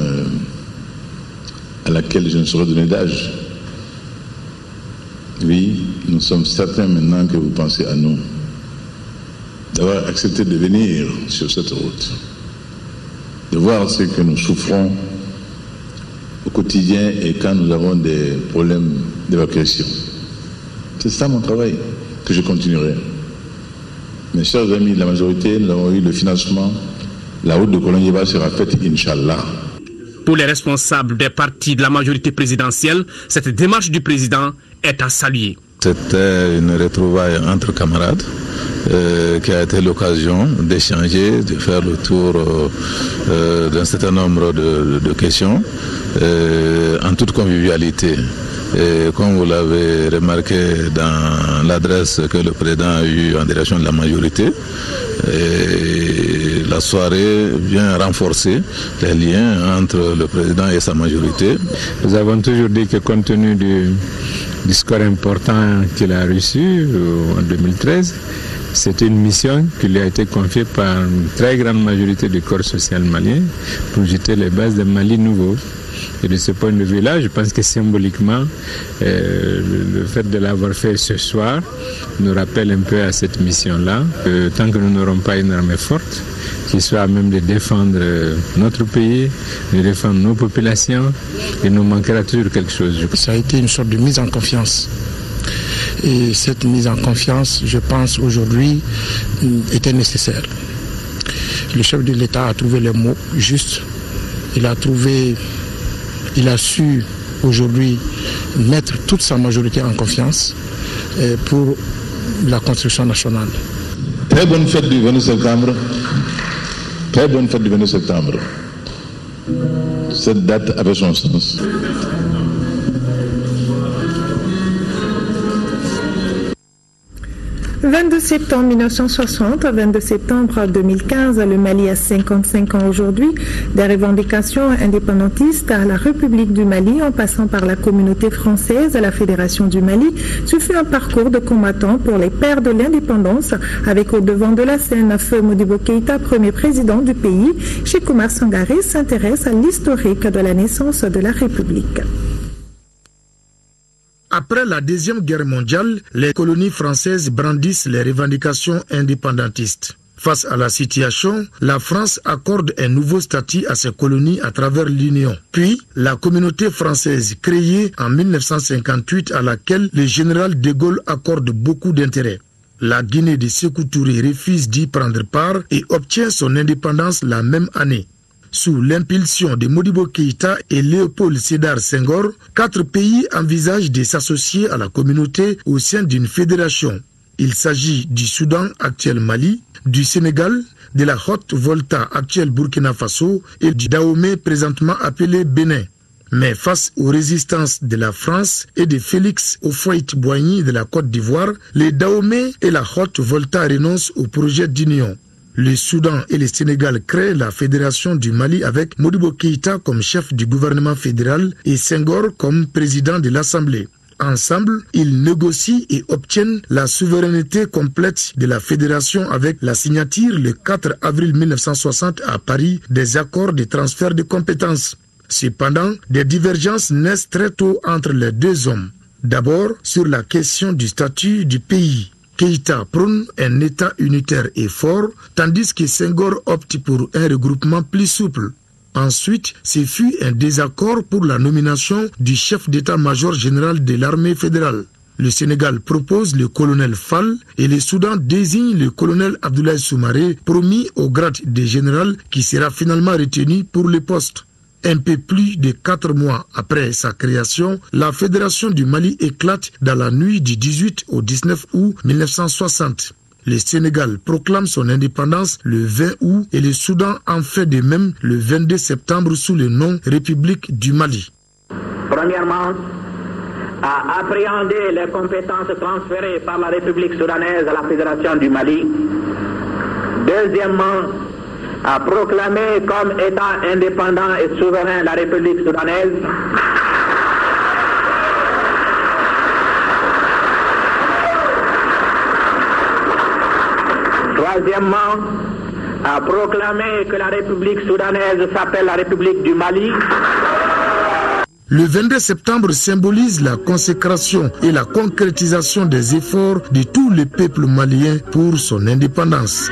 à laquelle je ne saurais donner d'âge. Oui, nous sommes certains maintenant que vous pensez à nous, d'avoir accepté de venir sur cette route, de voir ce que nous souffrons au quotidien et quand nous avons des problèmes d'évacuation. C'est ça mon travail, que je continuerai. Mes chers amis de la majorité, nous avons eu le financement. La route de Kolongieba sera faite, Inch'Allah. Pour les responsables des partis de la majorité présidentielle, cette démarche du président est à saluer. C'était une retrouvaille entre camarades qui a été l'occasion d'échanger, de faire le tour d'un certain nombre de questions en toute convivialité. Et comme vous l'avez remarqué dans l'adresse que le président a eue en direction de la majorité, la soirée vient renforcer les liens entre le président et sa majorité. Nous avons toujours dit que compte tenu du score important qu'il a reçu en 2013, c'est une mission qui lui a été confiée par une très grande majorité du corps social malien pour jeter les bases d'un Mali nouveau. Et de ce point de vue-là, je pense que symboliquement, le fait de l'avoir fait ce soir nous rappelle un peu à cette mission-là. Tant que nous n'aurons pas une armée forte, qui soit à même de défendre notre pays, de défendre nos populations, il nous manquera toujours quelque chose. Ça a été une sorte de mise en confiance. Et cette mise en confiance, je pense aujourd'hui, était nécessaire. Le chef de l'État a trouvé les mots justes. Il a su aujourd'hui mettre toute sa majorité en confiance pour la construction nationale. Très bonne fête du 22 septembre. Très bonne fête du 22 septembre. Cette date avait son sens. « 22 septembre 1960, 22 septembre 2015, le Mali a 55 ans aujourd'hui. Des revendications indépendantistes à la République du Mali, en passant par la communauté française à la Fédération du Mali, ce fut un parcours de combattants pour les pères de l'indépendance, avec au devant de la scène Feu Modibo Keïta, premier président du pays. Cheikh Oumar Sangaré s'intéresse à l'historique de la naissance de la République. Après la Deuxième Guerre mondiale, les colonies françaises brandissent les revendications indépendantistes. Face à la situation, la France accorde un nouveau statut à ses colonies à travers l'Union. Puis, la communauté française créée en 1958 à laquelle le général de Gaulle accorde beaucoup d'intérêt. La Guinée de Sékou Touré refuse d'y prendre part et obtient son indépendance la même année. Sous l'impulsion de Modibo Keïta et Léopold Sédar Senghor, 4 pays envisagent de s'associer à la communauté au sein d'une fédération. Il s'agit du Soudan, actuel Mali, du Sénégal, de la Haute-Volta, actuel Burkina Faso, et du Dahomey, présentement appelé Bénin. Mais face aux résistances de la France et de Félix Houphouët-Boigny de la Côte d'Ivoire, les Dahomey et la Haute-Volta renoncent au projet d'union. Le Soudan et le Sénégal créent la Fédération du Mali avec Modibo Keïta comme chef du gouvernement fédéral et Senghor comme président de l'Assemblée. Ensemble, ils négocient et obtiennent la souveraineté complète de la fédération avec la signature le 4 avril 1960 à Paris des accords de transfert de compétences. Cependant, des divergences naissent très tôt entre les deux hommes. D'abord, sur la question du statut du pays. Keïta prône un État unitaire et fort, tandis que Senghor opte pour un regroupement plus souple. Ensuite, ce fut un désaccord pour la nomination du chef d'état-major général de l'armée fédérale. Le Sénégal propose le colonel Fall et le Soudan désigne le colonel Abdoulaye Soumaré, promis au grade de général qui sera finalement retenu pour le poste. Un peu plus de 4 mois après sa création, la Fédération du Mali éclate dans la nuit du 18 au 19 août 1960. Le Sénégal proclame son indépendance le 20 août et le Soudan en fait de même le 22 septembre sous le nom République du Mali. Premièrement, à appréhender les compétences transférées par la République soudanaise à la Fédération du Mali. Deuxièmement, à proclamer comme État indépendant et souverain la République soudanaise. Troisièmement, à proclamer que la République soudanaise s'appelle la République du Mali. Le 22 septembre symbolise la consécration et la concrétisation des efforts de tout le peuple malien pour son indépendance.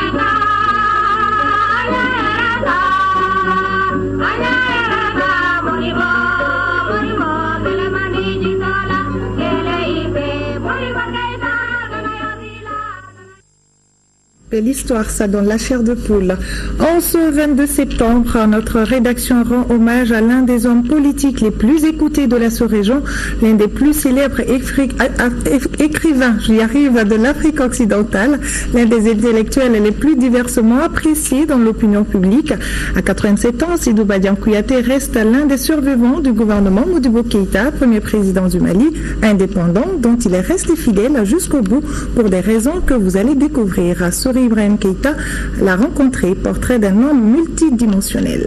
L'histoire, ça donne la chair de poule. En ce 22 septembre, notre rédaction rend hommage à l'un des hommes politiques les plus écoutés de la sous-région, l'un des plus célèbres écrivains, de l'Afrique occidentale, l'un des intellectuels les plus diversement appréciés dans l'opinion publique. À 87 ans, Sédou Badian Kouyaté reste l'un des survivants du gouvernement Modibo Keïta, premier président du Mali, indépendant, dont il est resté fidèle jusqu'au bout pour des raisons que vous allez découvrir. Ibrahim Keïta l'a rencontré, portrait d'un homme multidimensionnel.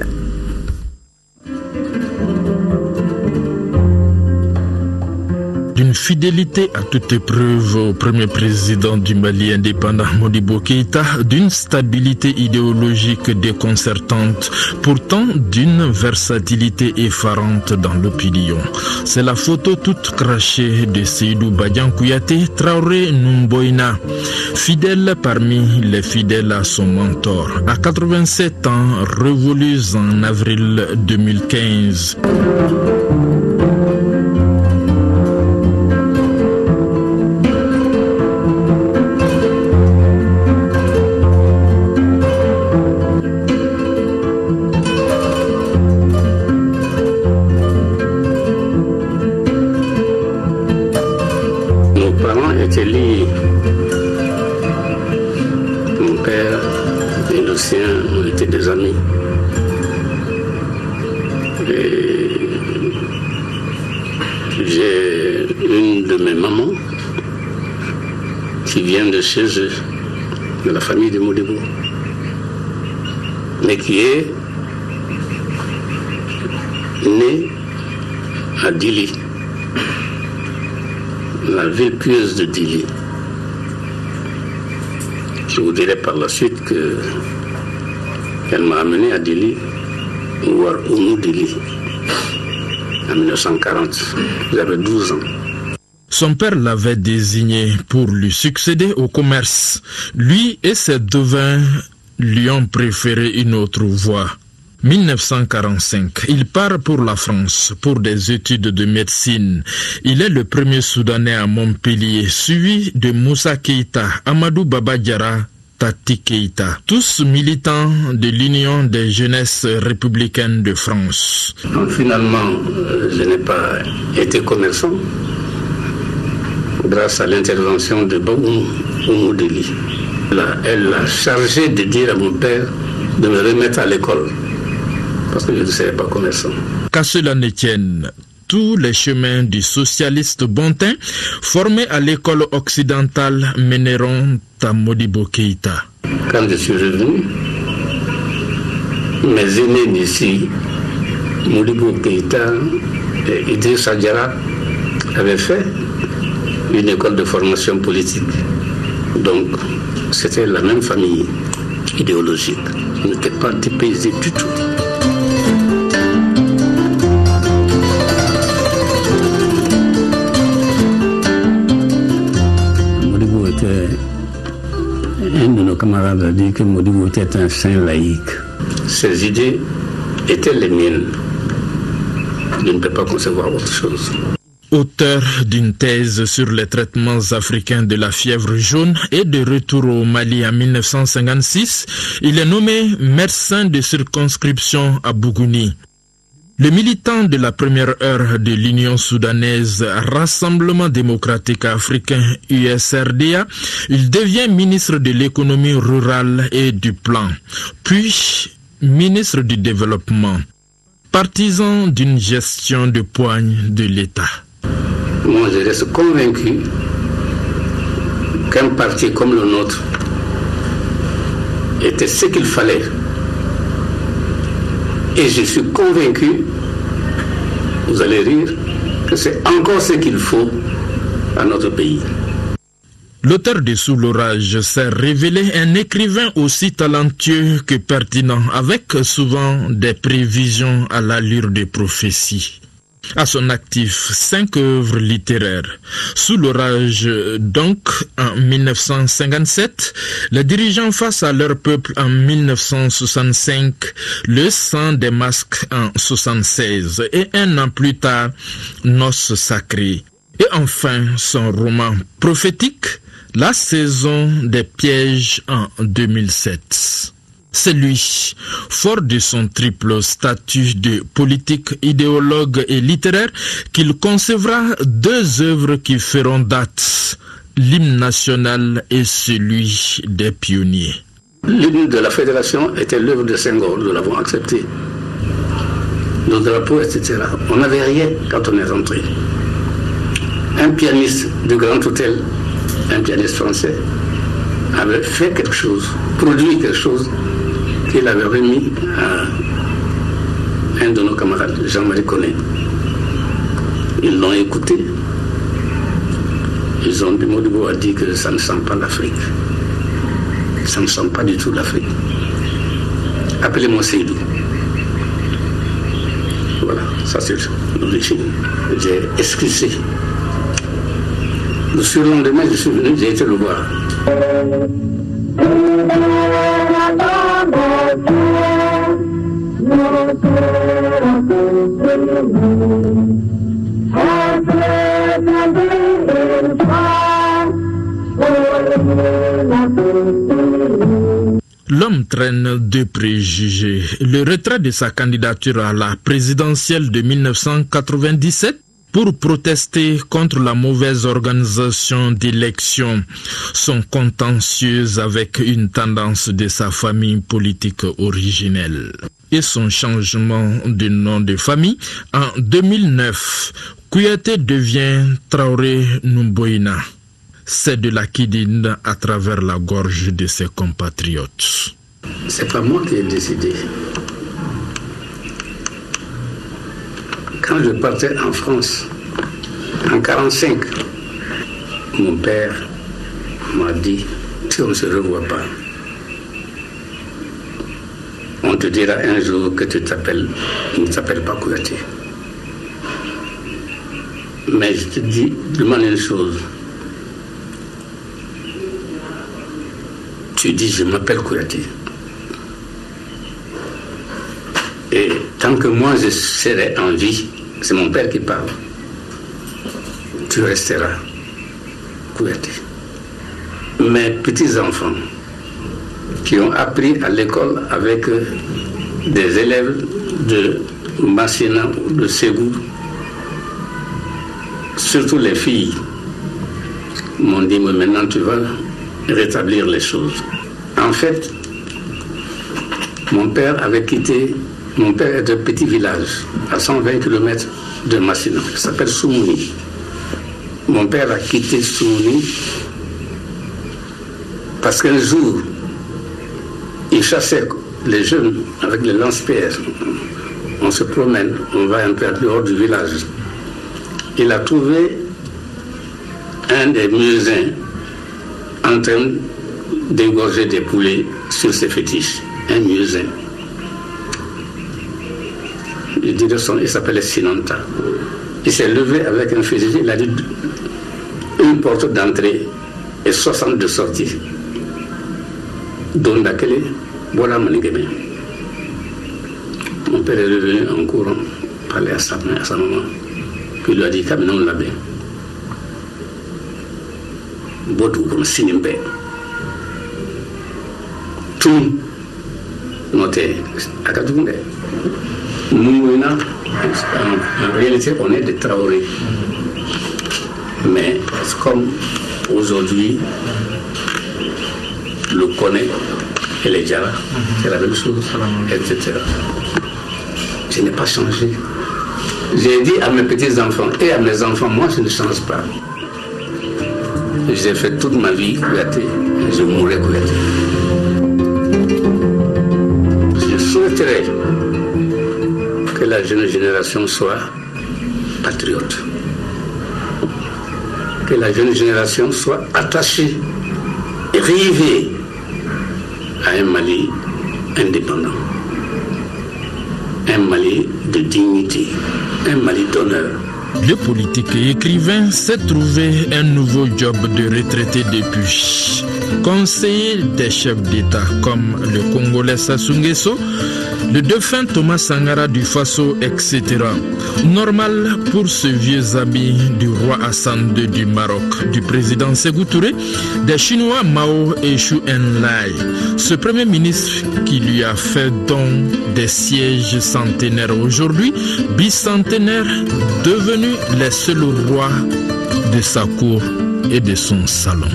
D'une fidélité à toute épreuve au premier président du Mali indépendant Modibo Keïta, d'une stabilité idéologique déconcertante, pourtant d'une versatilité effarante dans l'opinion. C'est la photo toute crachée de Sédou Badian Kouyaté Traoré Numboina, fidèle parmi les fidèles à son mentor. À 87 ans, révolu en avril 2015. Mon père et le sien ont été des amis. Et j'ai une de mes mamans qui vient de chez eux, de la famille de Modibo, mais qui est née à Dili, la ville pieuse de Dili. Je vous dirai par la suite qu'elle m'a amené à Dili, ou à Ounou Dili, en 1940. J'avais 12 ans. Son père l'avait désigné pour lui succéder au commerce. Lui et ses devins lui ont préféré une autre voie. 1945, il part pour la France pour des études de médecine. Il est le premier Soudanais à Montpellier, suivi de Moussa Keïta, Amadou Baba Diarra, Tati Keïta, tous militants de l'Union des jeunesses républicaines de France. Finalement, je n'ai pas été commerçant grâce à l'intervention de Babou Deli. Elle a chargé de dire à mon père de me remettre à l'école, parce que je ne serais pas commerçant. Qu'à cela ne tienne, tous les chemins du socialiste Bontin, formés à l'école occidentale, mèneront à Modibo Keïta. Quand je suis revenu, mes aînés d'ici, Modibo Keïta et Idrissa Diarra, avaient fait une école de formation politique. Donc, c'était la même famille idéologique. Je n'étais pas dépaysé du tout. Modibo était... Un de nos camarades a dit que Modibo était un saint laïque. Ses idées étaient les miennes. Je ne peux pas concevoir autre chose. Auteur d'une thèse sur les traitements africains de la fièvre jaune et de retour au Mali en 1956, il est nommé médecin de circonscription à Bougouni. Le militant de la première heure de l'Union soudanaise Rassemblement démocratique africain USRDA, il devient ministre de l'économie rurale et du plan, puis ministre du développement, partisan d'une gestion de poigne de l'État. Moi, je reste convaincu qu'un parti comme le nôtre était ce qu'il fallait. Et je suis convaincu, vous allez rire, que c'est encore ce qu'il faut à notre pays. L'auteur de Sous l'orage s'est révélé un écrivain aussi talentueux que pertinent, avec souvent des prévisions à l'allure des prophéties. À son actif, 5 œuvres littéraires. Sous l'orage, donc, en 1957, les dirigeants face à leur peuple en 1965, Le sang des masques en 1976 et un an plus tard, Noces sacrées. Et enfin, son roman prophétique, La saison des pièges en 2007. C'est lui, fort de son triple statut de politique, idéologue et littéraire, qu'il concevra 2 œuvres qui feront date, l'hymne national et celui des pionniers. L'hymne de la fédération était l'œuvre de Senghor, nous l'avons accepté. Nos drapeaux, etc. On n'avait rien quand on est rentré. Un pianiste de Grand Hôtel, un pianiste français, avait fait quelque chose, produit quelque chose, qu'il avait remis à un de nos camarades, Jean-Marie Connet. Ils l'ont écouté. Ils ont dit, Modibo a dit que ça ne sent pas l'Afrique. Ça ne sent pas du tout l'Afrique. Appelez-moi Seydou. Voilà, ça c'est l'origine. J'ai excusé. Le surlendemain, je suis venu, j'ai été le voir. L'homme traîne 2 préjugés. Le retrait de sa candidature à la présidentielle de 1997 pour protester contre la mauvaise organisation d'élections, son contentieux avec une tendance de sa famille politique originelle et son changement de nom de famille en 2009. Kouyaté devient Traoré Numboina. C'est de la kidine à travers la gorge de ses compatriotes. C'est pas moi qui ai décidé. Quand je partais en France, en 1945, mon père m'a dit, si on ne se revoit pas, on te dira un jour que tu ne t'appelles pas Kouyaté. Mais je te dis, demande une chose. Tu dis, je m'appelle Kouyaté. Et tant que moi je serai en vie, c'est mon père qui parle, tu resteras Kouyaté. Mes petits-enfants qui ont appris à l'école avec des élèves de Massina, de Ségou, surtout les filles, m'ont dit, mais maintenant tu vas rétablir les choses. En fait, mon père avait quitté. Mon père est d'un petit village à 120 km de Massina, qui s'appelle Soumouni. Mon père a quitté Soumouni parce qu'un jour, il chassait les jeunes avec les lance-pierres. On se promène, on va un peu dehors du village. Il a trouvé un des muezzins en train d'égorger des poulets sur ses fétiches. Un muezzin. Il s'appelait Sinanta. Il s'est levé avec un fusil, il a dit une porte d'entrée et 60 de sortie. Don Dakele, voilà Manigeme. Mon père est revenu en courant, parler à sa maman, qui lui a dit Caminon Labé. Botou comme Sinimbe. Tout noté à Kadunde. nous menons, en réalité, on est des Traoré. Mais comme aujourd'hui, le connaît et les Diarra, c'est la même chose, etc. Je n'ai pas changé. J'ai dit à mes petits-enfants et à mes enfants, moi je ne change pas. J'ai fait toute ma vie Kouyaté, je mourrai Kouyaté. Je souhaiterais que la jeune génération soit patriote. Que la jeune génération soit attachée et rivée à un Mali indépendant. Un Mali de dignité, un Mali d'honneur. Le politique et écrivain s'est trouvé un nouveau job de retraité depuis. Conseiller des chefs d'État comme le Congolais Sassou Nguesso, le défunt Thomas Sankara du Faso, etc. Normal pour ce vieux habit du roi Hassan II du Maroc, du président Sékou Touré, des Chinois Mao et Chou Enlai. Ce premier ministre qui lui a fait don des sièges centenaires aujourd'hui, bicentenaires, devenus les seuls rois de sa cour et de son salon.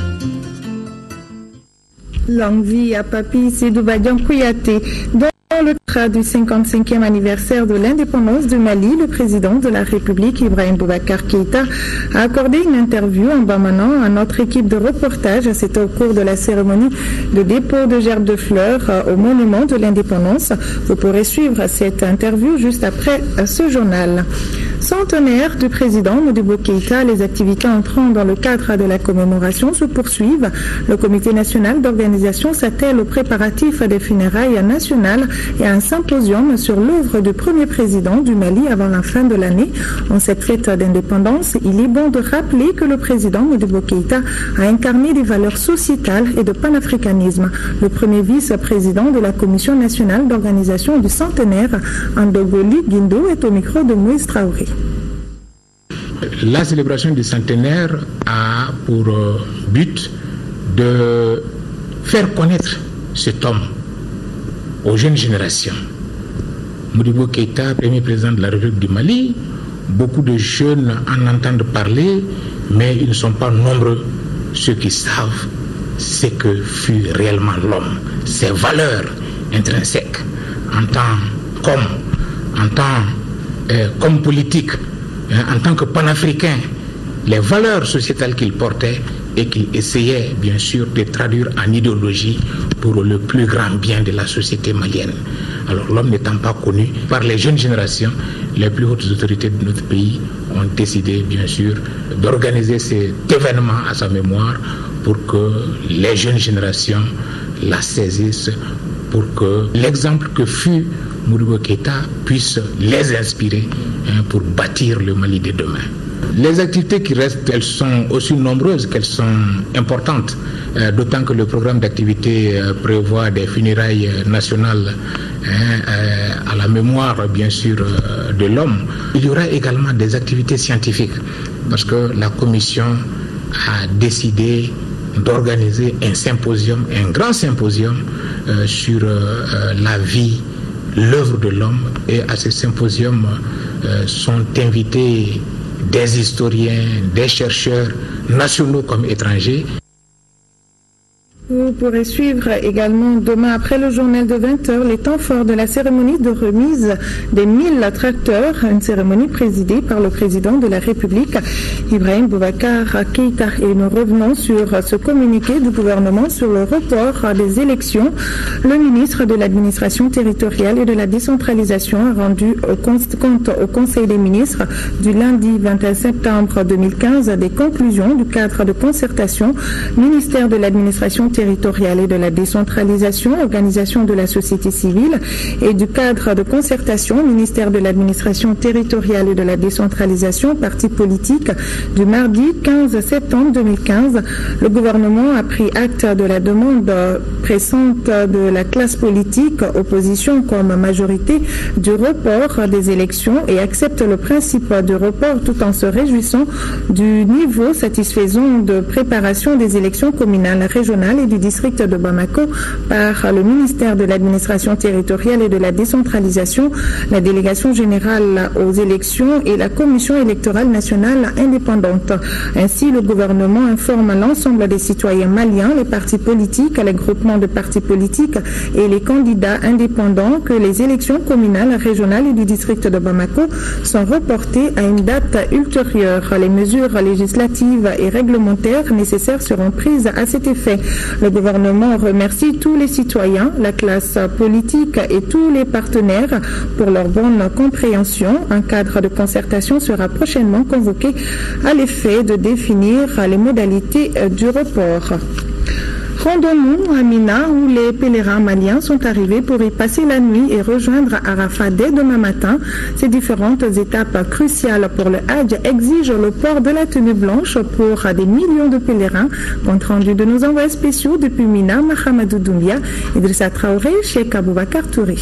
Longue vie à Papi Sédou Badian Kouyaté. Dans le cadre du 55e anniversaire de l'indépendance du Mali, le président de la République, Ibrahim Boubacar Keïta, a accordé une interview en Bamanan à notre équipe de reportage. C'était au cours de la cérémonie de dépôt de gerbes de fleurs au monument de l'indépendance. Vous pourrez suivre cette interview juste après ce journal. Centenaire du président Modibo Keïta, les activités entrant dans le cadre de la commémoration se poursuivent. Le comité national d'organisation s'attelle aux préparatifs des funérailles nationales et à un symposium sur l'œuvre du premier président du Mali avant la fin de l'année. En cette fête d'indépendance, il est bon de rappeler que le président Modibo Keïta a incarné des valeurs sociétales et de panafricanisme. Le premier vice-président de la commission nationale d'organisation du centenaire, Andogoli Guindo, est au micro de Moïse Traoré. La célébration du centenaire a pour but de faire connaître cet homme aux jeunes générations. Modibo Keïta, premier président de la République du Mali, beaucoup de jeunes en entendent parler, mais ils ne sont pas nombreux ceux qui savent ce que fut réellement l'homme, ses valeurs intrinsèques en tant comme politique, en tant que panafricain, les valeurs sociétales qu'il portait et qu'il essayait bien sûr de traduire en idéologie pour le plus grand bien de la société malienne. Alors l'homme n'étant pas connu par les jeunes générations, les plus hautes autorités de notre pays ont décidé bien sûr d'organiser cet événement à sa mémoire pour que les jeunes générations la saisissent, pour que l'exemple que fut Modibo Keïta puisse les inspirer pour bâtir le Mali de demain. Les activités qui restent, elles sont aussi nombreuses qu'elles sont importantes, d'autant que le programme d'activité prévoit des funérailles nationales à la mémoire, bien sûr, de l'homme. Il y aura également des activités scientifiques, parce que la commission a décidé d'organiser un symposium, un grand symposium sur la vie, l'œuvre de l'homme, et à ce symposium sont invités des historiens, des chercheurs nationaux comme étrangers. Vous pourrez suivre également demain après le journal de 20h les temps forts de la cérémonie de remise des 1000 tracteurs, une cérémonie présidée par le président de la République, Ibrahim Boubacar Keïta. Et nous revenons sur ce communiqué du gouvernement sur le report des élections. Le ministre de l'administration territoriale et de la décentralisation a rendu compte au Conseil des ministres du lundi 21 septembre 2015 des conclusions du cadre de concertation ministère de l'administration territoriale et de la décentralisation, organisation de la société civile, et du cadre de concertation ministère de l'administration territoriale et de la décentralisation, partis politiques, du mardi 15 septembre 2015. Le gouvernement a pris acte de la demande pressante de la classe politique, opposition comme majorité, du report des élections et accepte le principe du report tout en se réjouissant du niveau satisfaisant de préparation des élections communales, régionales et du district de Bamako par le ministère de l'administration territoriale et de la décentralisation, la délégation générale aux élections et la commission électorale nationale indépendante. Ainsi, le gouvernement informe l'ensemble des citoyens maliens, les partis politiques, les groupements de partis politiques et les candidats indépendants que les élections communales, régionales et du district de Bamako sont reportées à une date ultérieure. Les mesures législatives et réglementaires nécessaires seront prises à cet effet. Le gouvernement remercie tous les citoyens, la classe politique et tous les partenaires pour leur bonne compréhension. Un cadre de concertation sera prochainement convoqué à l'effet de définir les modalités du report. Rendons-nous à Mina où les pèlerins maliens sont arrivés pour y passer la nuit et rejoindre Arafat dès demain matin. Ces différentes étapes cruciales pour le Hajj exigent le port de la tenue blanche pour des millions de pèlerins. Compte rendu de nos envoyés spéciaux depuis Mina, Mahamadou Doumbia, Idrissa Traoré, Cheikh Aboubakar Touré.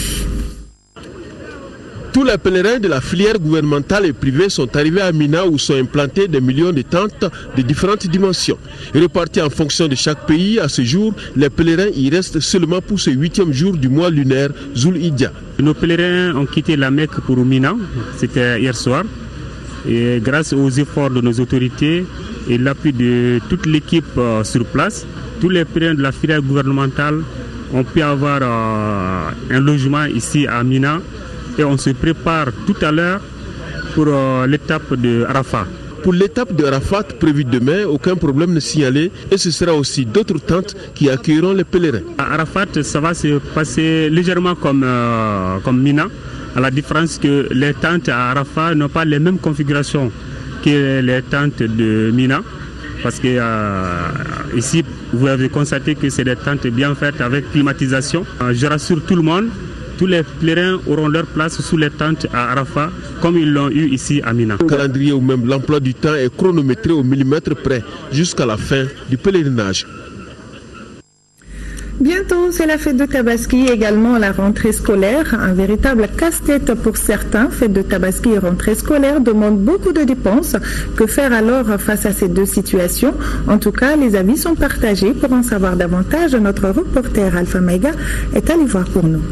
Tous les pèlerins de la filière gouvernementale et privée sont arrivés à Mina où sont implantées des millions de tentes de différentes dimensions. Repartis en fonction de chaque pays, à ce jour, les pèlerins y restent seulement pour ce 8e jour du mois lunaire Zul Hidja. Nos pèlerins ont quitté la Mecque pour Mina, c'était hier soir. Et grâce aux efforts de nos autorités et l'appui de toute l'équipe sur place, tous les pèlerins de la filière gouvernementale ont pu avoir un logement ici à Mina. Et on se prépare tout à l'heure pour l'étape de Arafat. Pour l'étape de Arafat prévue demain, aucun problème n'est signalé et ce sera aussi d'autres tentes qui accueilleront les pèlerins. À Arafat, ça va se passer légèrement comme Mina, à la différence que les tentes à Arafat n'ont pas les mêmes configurations que les tentes de Mina. Parce que ici, vous avez constaté que c'est des tentes bien faites avec climatisation. Je rassure tout le monde. Tous les pèlerins auront leur place sous les tentes à Arafat, comme ils l'ont eu ici à Mina. Le calendrier ou même l'emploi du temps est chronométré au millimètre près jusqu'à la fin du pèlerinage. Bientôt, c'est la fête de Tabaski, également la rentrée scolaire. Un véritable casse-tête pour certains. Fête de Tabaski et rentrée scolaire demandent beaucoup de dépenses. Que faire alors face à ces deux situations? En tout cas, les avis sont partagés. Pour en savoir davantage, notre reporter Alpha Maïga est allé voir pour nous.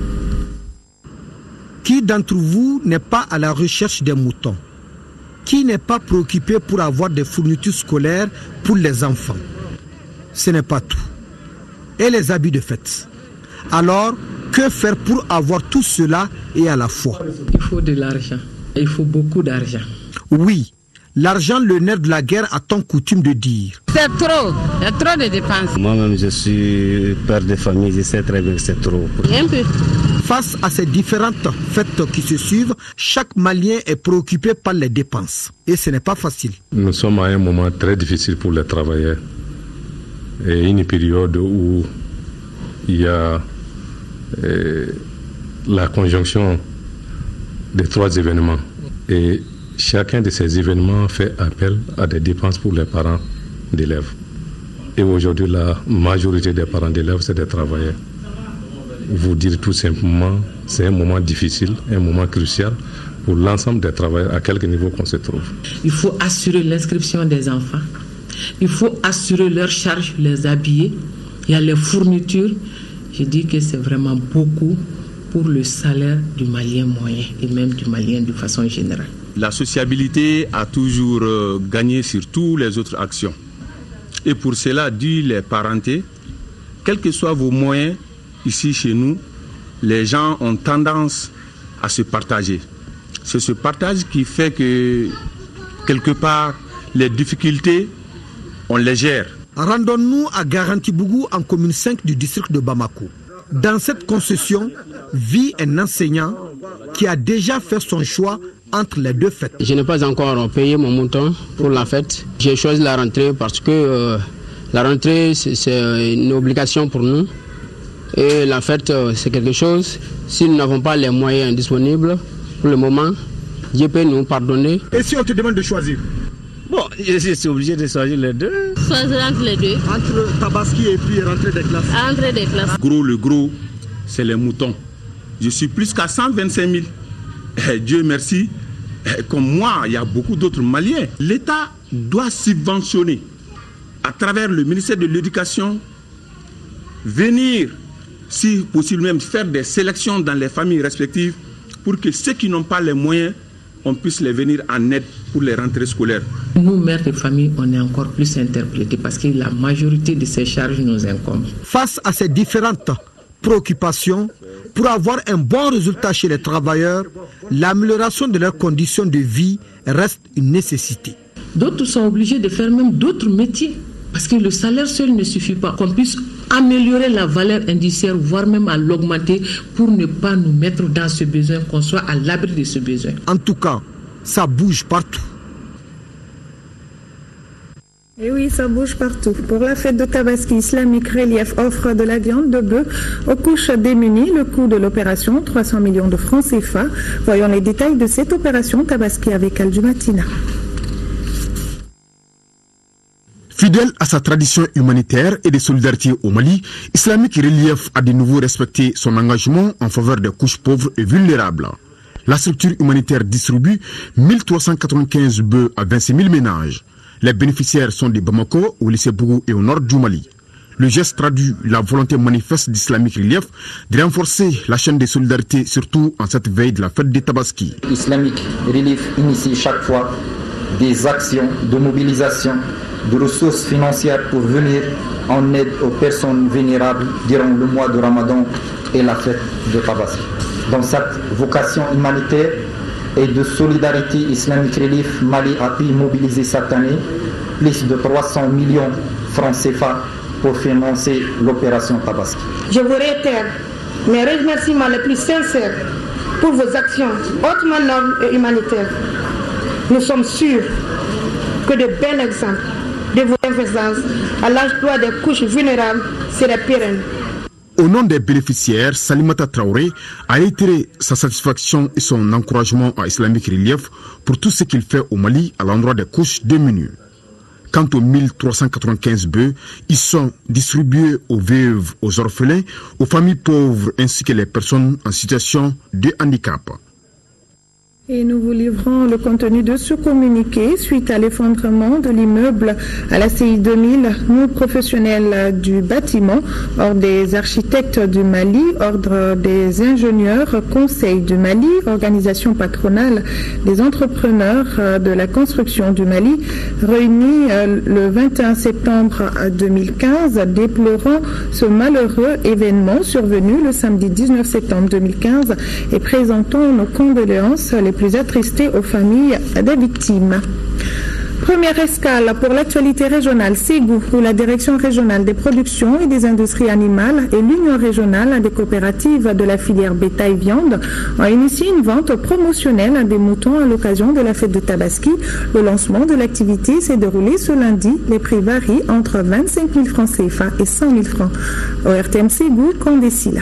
Qui d'entre vous n'est pas à la recherche des moutons? Qui n'est pas préoccupé pour avoir des fournitures scolaires pour les enfants? Ce n'est pas tout. Et les habits de fête. Alors, que faire pour avoir tout cela et à la fois? Il faut de l'argent. Il faut beaucoup d'argent. Oui, l'argent, le nerf de la guerre, a-t-on coutume de dire. C'est trop. Il y a trop de dépenses. Moi-même, je suis père de famille. Je sais très bien que c'est trop. Un peu. Face à ces différentes fêtes qui se suivent, chaque Malien est préoccupé par les dépenses. Et ce n'est pas facile. Nous sommes à un moment très difficile pour les travailleurs. Et une période où il y a la conjonction des trois événements. Et chacun de ces événements fait appel à des dépenses pour les parents d'élèves. Et aujourd'hui, la majorité des parents d'élèves, c'est des travailleurs. Vous dire tout simplement, c'est un moment difficile, un moment crucial pour l'ensemble des travailleurs, à quelque niveau qu'on se trouve. Il faut assurer l'inscription des enfants. Il faut assurer leurs charges, les habiller. Il y a les fournitures. Je dis que c'est vraiment beaucoup pour le salaire du Malien moyen et même du Malien de façon générale. La sociabilité a toujours gagné sur toutes les autres actions. Et pour cela, dit les parentés, quels que soient vos moyens, ici chez nous, les gens ont tendance à se partager. C'est ce partage qui fait que, quelque part, les difficultés, on les gère. Rendons-nous à Garantibougou, en commune 5 du district de Bamako. Dans cette concession vit un enseignant qui a déjà fait son choix entre les deux fêtes. Je n'ai pas encore payé mon montant pour la fête. J'ai choisi la rentrée parce que la rentrée, c'est une obligation pour nous. Et la fête, c'est quelque chose. Si nous n'avons pas les moyens disponibles pour le moment, Dieu peut nous pardonner. Et si on te demande de choisir? Bon, je suis obligé de choisir les deux. Choisir entre les deux. Entre Tabaski et puis rentrer des classes. Rentrer des classes. Le gros, c'est les moutons. Je suis plus qu'à 125 000. Dieu merci. Comme moi, il y a beaucoup d'autres Maliens. L'État doit subventionner, à travers le ministère de l'Éducation, venir, si possible même, faire des sélections dans les familles respectives pour que ceux qui n'ont pas les moyens, on puisse les venir en aide pour les rentrées scolaires. Nous, mères de famille, on est encore plus interpellés parce que la majorité de ces charges nous incombent. Face à ces différentes préoccupations, pour avoir un bon résultat chez les travailleurs, l'amélioration de leurs conditions de vie reste une nécessité. D'autres sont obligés de faire même d'autres métiers parce que le salaire seul ne suffit pas. Qu'on puisse améliorer la valeur indiciaire, voire même à l'augmenter pour ne pas nous mettre dans ce besoin, qu'on soit à l'abri de ce besoin. En tout cas, ça bouge partout. Et oui, ça bouge partout. Pour la fête de Tabaski, Islamic Relief offre de la viande de bœuf aux couches démunies. Le coût de l'opération, 300 millions de francs CFA. Voyons les détails de cette opération Tabaski avec Aljumatina. Fidèle à sa tradition humanitaire et de solidarité au Mali, Islamic Relief a de nouveau respecté son engagement en faveur des couches pauvres et vulnérables. La structure humanitaire distribue 1395 bœufs à 26 000 ménages. Les bénéficiaires sont de Bamako, au lycée Bougou et au nord du Mali. Le geste traduit la volonté manifeste d'Islamic Relief de renforcer la chaîne de solidarité, surtout en cette veille de la fête des Tabaski. Islamic Relief initie chaque fois des actions de mobilisation de ressources financières pour venir en aide aux personnes vulnérables durant le mois de Ramadan et la fête de Tabaski. Dans cette vocation humanitaire et de solidarité, Islamic Relief Mali a pu mobiliser cette année plus de 300 millions francs CFA pour financer l'opération Tabaski. Je vous réitère mes remerciements les plus sincères pour vos actions hautement nobles et humanitaires. Nous sommes sûrs que de bels exemples de vos bienfaisances à l'emploi des couches vulnérables seraient pérennes. Au nom des bénéficiaires, Salimata Traoré a réitéré sa satisfaction et son encouragement à Islamic Relief pour tout ce qu'il fait au Mali à l'endroit des couches démunies. Quant aux 1395 bœufs, ils sont distribués aux veuves, aux orphelins, aux familles pauvres ainsi que les personnes en situation de handicap. Et nous vous livrons le contenu de ce communiqué suite à l'effondrement de l'immeuble à la CI 2000. Nous, professionnels du bâtiment, Ordre des architectes du Mali, Ordre des ingénieurs, Conseil du Mali, Organisation patronale des entrepreneurs de la construction du Mali, réunis le 21 septembre 2015, déplorant ce malheureux événement survenu le samedi 19 septembre 2015 et présentant nos condoléances les plus attristés aux familles des victimes. Première escale pour l'actualité régionale, Ségou, où la Direction régionale des productions et des industries animales et l'Union régionale des coopératives de la filière bétail-viande ont initié une vente promotionnelle des moutons à l'occasion de la fête de Tabaski. Le lancement de l'activité s'est déroulé ce lundi. Les prix varient entre 25 000 francs CFA et 100 000 francs. Au RTM Ségou, Condé Silla.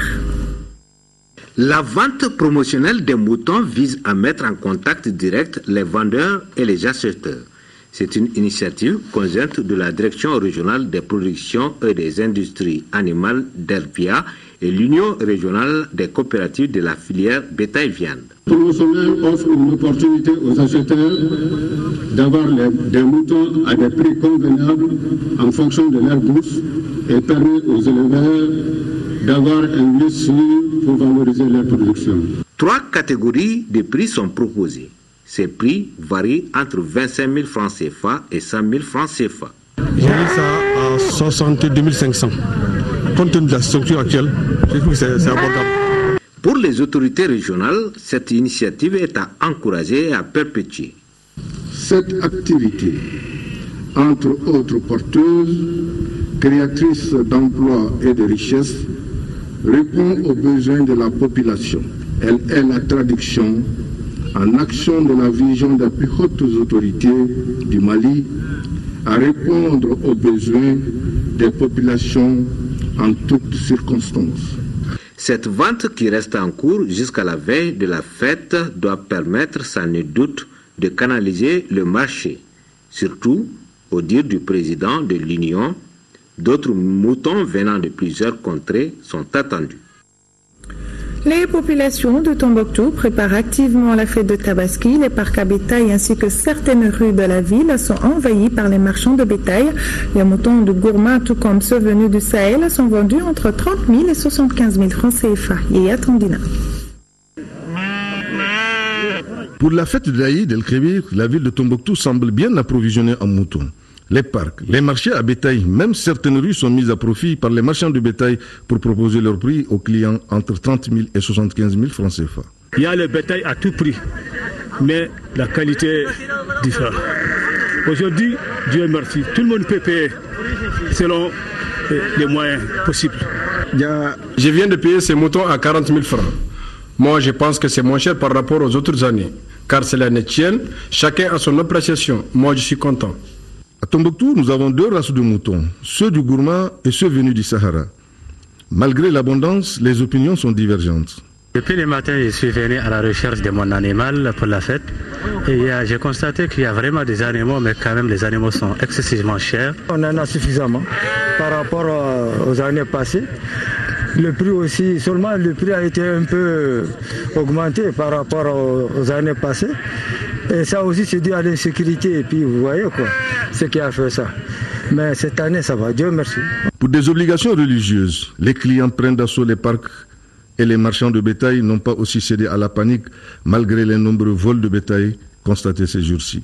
La vente promotionnelle des moutons vise à mettre en contact direct les vendeurs et les acheteurs. C'est une initiative conjointe de la Direction régionale des productions et des industries animales d'Hervia et l'Union régionale des coopératives de la filière bétail-viande. Le promotionnel offre une opportunité aux acheteurs d'avoir des moutons à des prix convenables en fonction de leur bourse et permet aux éleveurs d'avoir un lieu sûr pour valoriser leur production. 3 catégories de prix sont proposées. Ces prix varient entre 25 000 francs CFA et 100 000 francs CFA. J'ai mis ça à 62 500. Compte tenu de la structure actuelle, je trouve que c'est abordable. Pour les autorités régionales, cette initiative est à encourager et à perpétuer. Cette activité, entre autres porteuses, créatrice d'emplois et de richesses, répond aux besoins de la population. Elle est la traduction en action de la vision des plus hautes autorités du Mali à répondre aux besoins des populations en toutes circonstances. Cette vente qui reste en cours jusqu'à la veille de la fête doit permettre sans nul doute de canaliser le marché. Surtout, au dire du président de l'Union, d'autres moutons venant de plusieurs contrées sont attendus. Les populations de Tombouctou préparent activement la fête de Tabaski. Les parcs à bétail ainsi que certaines rues de la ville sont envahies par les marchands de bétail. Les moutons de Gourma, tout comme ceux venus du Sahel, sont vendus entre 30 000 et 75 000 francs CFA. Yaya Tandina. Pour la fête de l'Aïd el-Kébir, la ville de Tombouctou semble bien approvisionnée en moutons. Les parcs, les marchés à bétail, même certaines rues sont mises à profit par les marchands de bétail pour proposer leur prix aux clients entre 30 000 et 75 000 francs CFA. Il y a le bétail à tout prix, mais la qualité diffère. Aujourd'hui, Dieu merci, tout le monde peut payer selon les moyens possibles. Je viens de payer ces moutons à 40 000 francs. Moi, je pense que c'est moins cher par rapport aux autres années, car cela ne tienne, chacun a son appréciation. Moi, je suis content. À Tombouctou, nous avons deux races de moutons, ceux du Gourma et ceux venus du Sahara. Malgré l'abondance, les opinions sont divergentes. Depuis le matin, je suis venu à la recherche de mon animal pour la fête. Et j'ai constaté qu'il y a vraiment des animaux, mais quand même les animaux sont excessivement chers. On en a suffisamment par rapport aux années passées. Le prix aussi, seulement le prix a été un peu augmenté par rapport aux années passées. Et ça aussi c'est dû à l'insécurité. Et puis vous voyez quoi, ce qui a fait ça. Mais cette année ça va, Dieu merci. Pour des obligations religieuses, les clients prennent d'assaut les parcs et les marchands de bétail n'ont pas aussi cédé à la panique malgré les nombreux vols de bétail constatés ces jours-ci.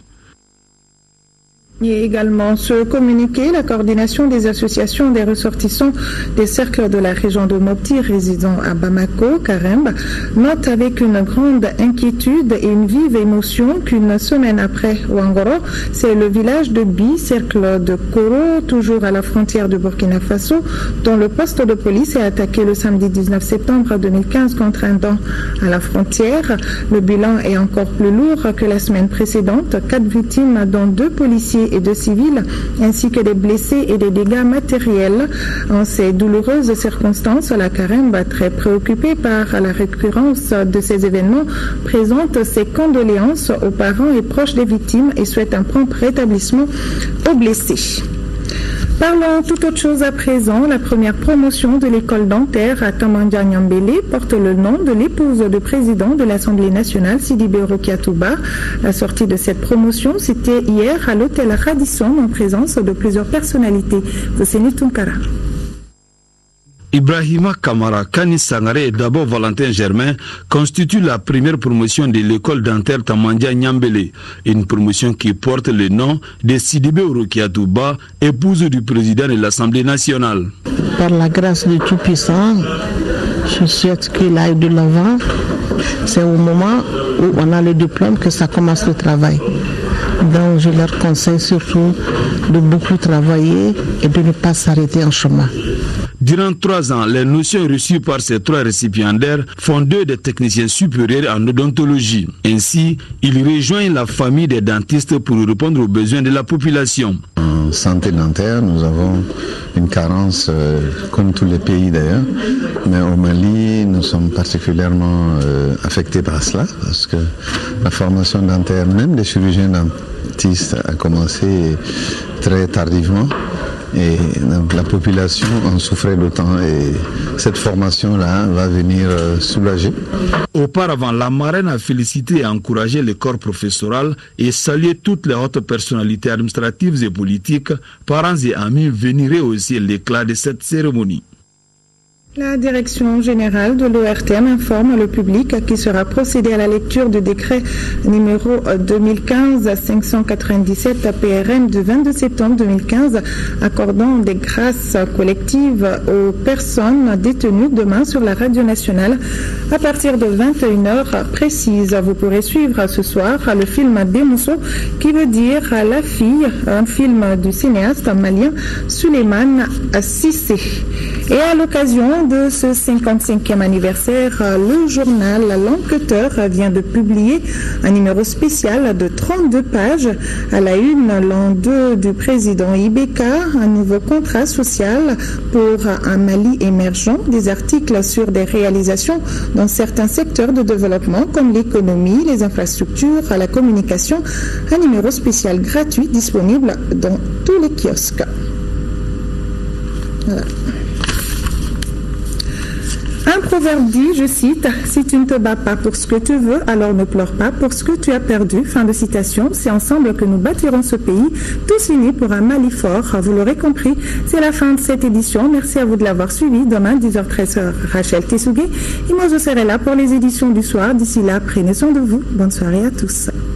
Et également ce communiqué, la coordination des associations des ressortissants des cercles de la région de Mopti résidant à Bamako, Karembe, note avec une grande inquiétude et une vive émotion qu'une semaine après Ouangoro, c'est le village de Bi, cercle de Koro, toujours à la frontière de Burkina Faso, dont le poste de police est attaqué le samedi 19 septembre 2015 contre un dent à la frontière. Le bilan est encore plus lourd que la semaine précédente. 4 victimes, dont 2 policiers et 2 civils, ainsi que des blessés et des dégâts matériels. En ces douloureuses circonstances, la Karembe, très préoccupée par la récurrence de ces événements, présente ses condoléances aux parents et proches des victimes et souhaite un prompt rétablissement aux blessés. Parlons toute autre chose à présent. La première promotion de l'école dentaire à Tamandja Nyambélé porte le nom de l'épouse du président de l'Assemblée nationale, Sidibé Rokiatouba. La sortie de cette promotion, c'était hier à l'hôtel Radisson en présence de plusieurs personnalités. Vosseni Tunkara. Ibrahima Kamara, Kani Sangare et d'abord Valentin Germain constituent la première promotion de l'école dentaire Tamandja Nyambélé, une promotion qui porte le nom de Sidibé Rokiatouba, épouse du président de l'Assemblée nationale. Par la grâce du Tout-Puissant, je souhaite qu'il aille de l'avant. C'est au moment où on a le diplôme que ça commence le travail. Donc je leur conseille surtout de beaucoup travailler et de ne pas s'arrêter en chemin. Durant 3 ans, les notions reçues par ces 3 récipiendaires font d'eux des techniciens supérieurs en odontologie. Ainsi, ils rejoignent la famille des dentistes pour répondre aux besoins de la population. En santé dentaire, nous avons une carence comme tous les pays d'ailleurs. Mais au Mali, nous sommes particulièrement affectés par cela parce que la formation dentaire, même des chirurgiens dentistes, a commencé très tardivement. Et donc la population en souffrait d'autant et cette formation-là va venir soulager. Auparavant, la marraine a félicité et encouragé le corps professoral et salué toutes les hautes personnalités administratives et politiques, parents et amis venus rehausser l'éclat de cette cérémonie. La direction générale de l'ORTM informe le public qu'il sera procédé à la lecture du décret numéro 2015-597 PRM du 22 septembre 2015 accordant des grâces collectives aux personnes détenues demain sur la radio nationale à partir de 21h précises. Vous pourrez suivre ce soir le film Demosso qui veut dire La fille, un film du cinéaste malien Souleymane Cissé. Et à l'occasion de ce 55e anniversaire, le journal L'Enquêteur vient de publier un numéro spécial de 32 pages. À la une, l'an 2 du président Ibeka, un nouveau contrat social pour un Mali émergent, des articles sur des réalisations dans certains secteurs de développement comme l'économie, les infrastructures, la communication, un numéro spécial gratuit disponible dans tous les kiosques. Voilà. Un proverbe dit, je cite, « Si tu ne te bats pas pour ce que tu veux, alors ne pleure pas pour ce que tu as perdu. » Fin de citation. C'est ensemble que nous bâtirons ce pays, tous unis pour un Mali fort. Vous l'aurez compris, c'est la fin de cette édition. Merci à vous de l'avoir suivi. Demain, 10h13, Rachel Tessougué. Et moi, je serai là pour les éditions du soir. D'ici là, prenez soin de vous. Bonne soirée à tous.